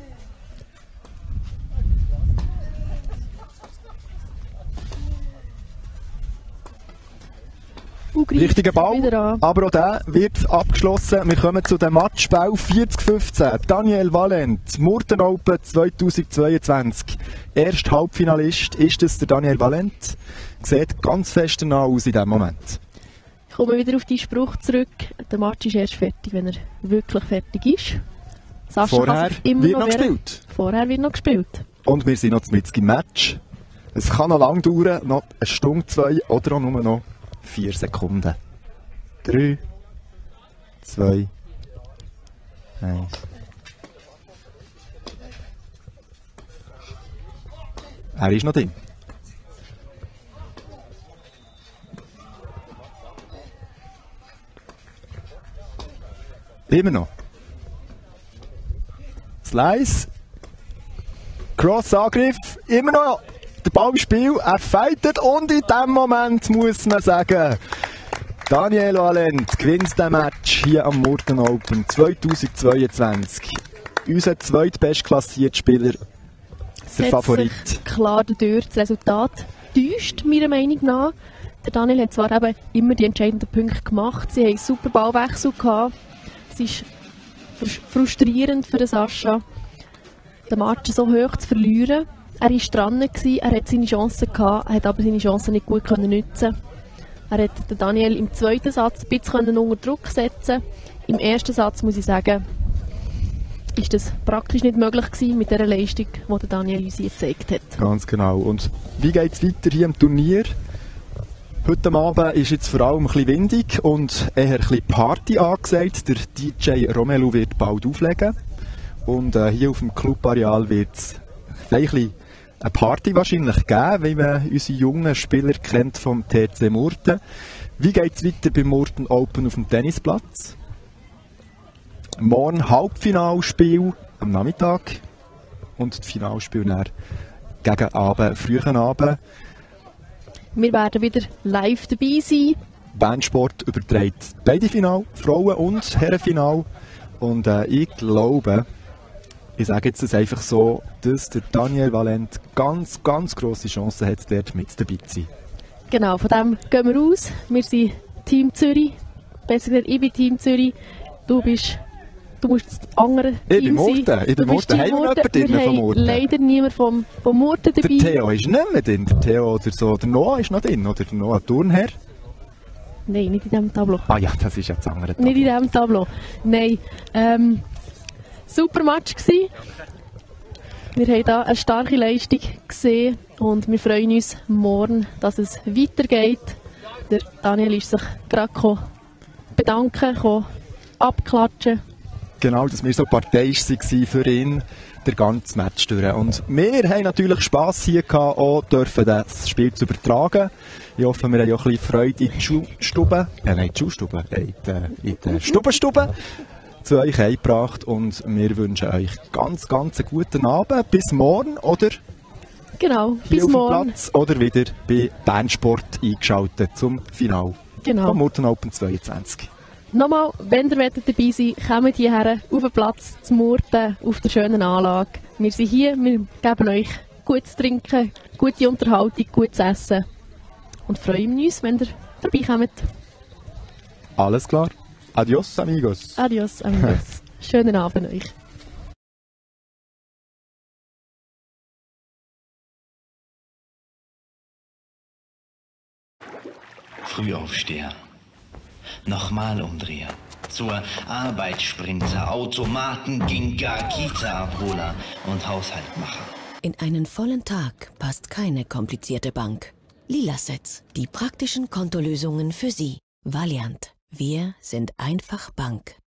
Richtiger Ball, aber auch der wird abgeschlossen. Wir kommen zu dem Matchball vierzig fünfzehn. Daniel Valent, Murten Open zweitausendzweiundzwanzig. Erster Halbfinalist ist es der Daniel Valent. Sieht ganz fest danach aus in diesem Moment. Ich komme wieder auf deinen Spruch zurück. Der Match ist erst fertig, wenn er wirklich fertig ist. Sascha Vorher immer wird noch noch gespielt. Vorher wird noch gespielt. Und wir sind noch mitten im Match. Es kann noch lang dauern, noch eine Stunde, zwei oder auch nur noch vier Sekunden. Drei, zwei, eins. Er ist noch drin. Immer noch. Slice. Cross-Angriff. Immer noch. Der Ball im Spiel. Er fightet und in diesem Moment muss man sagen, Daniel Valent gewinnt den Match hier am Murten Open zweitausendzweiundzwanzig. Unser zweitbestklassierter Spieler der Favorit. Sich klar dadurch. Das Resultat täuscht, meiner Meinung nach. Der Daniel hat zwar eben immer die entscheidenden Punkte gemacht. Sie haben einen super Ballwechsel gehabt. Es ist frustrierend für den Sascha, den Match so hoch zu verlieren. Er war dran, er hat seine Chancen gehabt, er hat aber seine Chancen nicht gut nutzen. Er hat den Daniel im zweiten Satz ein bisschen unter Druck setzen. Im ersten Satz, muss ich sagen, ist das praktisch nicht möglich gewesen mit der Leistung, die der Daniel uns gezeigt hat. Ganz genau. Und wie geht es weiter hier im Turnier? Heute Abend ist jetzt vor allem ein bisschen windig und eher ein bisschen Party angesagt. Der D J Romelu wird bald auflegen. Und äh, hier auf dem Clubareal wird es vielleicht ein bisschen eine Party wahrscheinlich geben, wie man unsere jungen Spieler kennt vom T C Murten. Wie geht es weiter beim Murten Open auf dem Tennisplatz? Morgen Halbfinalspiel am Nachmittag und das Finalspiel dann gegen Abend, frühen Abend. Wir werden wieder live dabei sein. Bandsport überträgt beide Finale, Frauen- und Herrenfinal. Und äh, ich glaube, ich sage jetzt das einfach so, dass der Daniel Valent ganz, ganz grosse Chancen hat, dort mit dabei zu sein. Genau, von dem gehen wir aus. Wir sind Team Zürich. Besser gesagt, ich bin Team Zürich. Du bist... Du musst das andere Team ich bin Murten. sein. Ich bin Murten. Haben wir noch jemanden drin von Murten? Leider niemand vom, vom Murten dabei. Der Theo ist nicht mehr drin. Der Theo oder so. Der Noah ist noch drin. Oder der Noah Turnherr. Nein, nicht in diesem Tableau. Ah ja, das ist ja das andere Tableau. Nicht in diesem Tableau. Nein. Ähm, super Match gewesen. Wir haben hier eine starke Leistung gesehen und wir freuen uns morgen, dass es weitergeht. Der Daniel ist sich gerade bedanken, abklatschen. Genau, dass wir so parteiisch waren für ihn, der ganze Match durch. Und wir haben natürlich Spass hier gehabt, auch dürfen das Spiel zu übertragen. Ich hoffe, wir haben auch ein bisschen Freude in die Schulstube, äh, nein, die Schulstube, in die, in die Stubenstube zu euch eingebracht und wir wünschen euch ganz, ganz einen guten Abend. Bis morgen oder genau, hier bis auf morgen. dem Platz oder wieder bei Bandsport eingeschaltet zum Finale genau. vom Murten Open zweiundzwanzig. Nochmal, wenn ihr dabei seid, kommt hierher auf den Platz zu Murten, auf der schönen Anlage. Wir sind hier, wir geben euch gutes Trinken, gute Unterhaltung, gutes Essen und freuen uns, wenn ihr vorbeikommt. Alles klar. Adios, amigos. Adios, amigos. Schönen Abend euch. Frühaufsteher. Nochmal umdrehen. Zur Arbeitssprinter, Automaten, Ginga, Kita-Abholer und Haushaltmacher. In einen vollen Tag passt keine komplizierte Bank. Lilasets, die praktischen Kontolösungen für Sie. Valiant. Wir sind einfach Bank.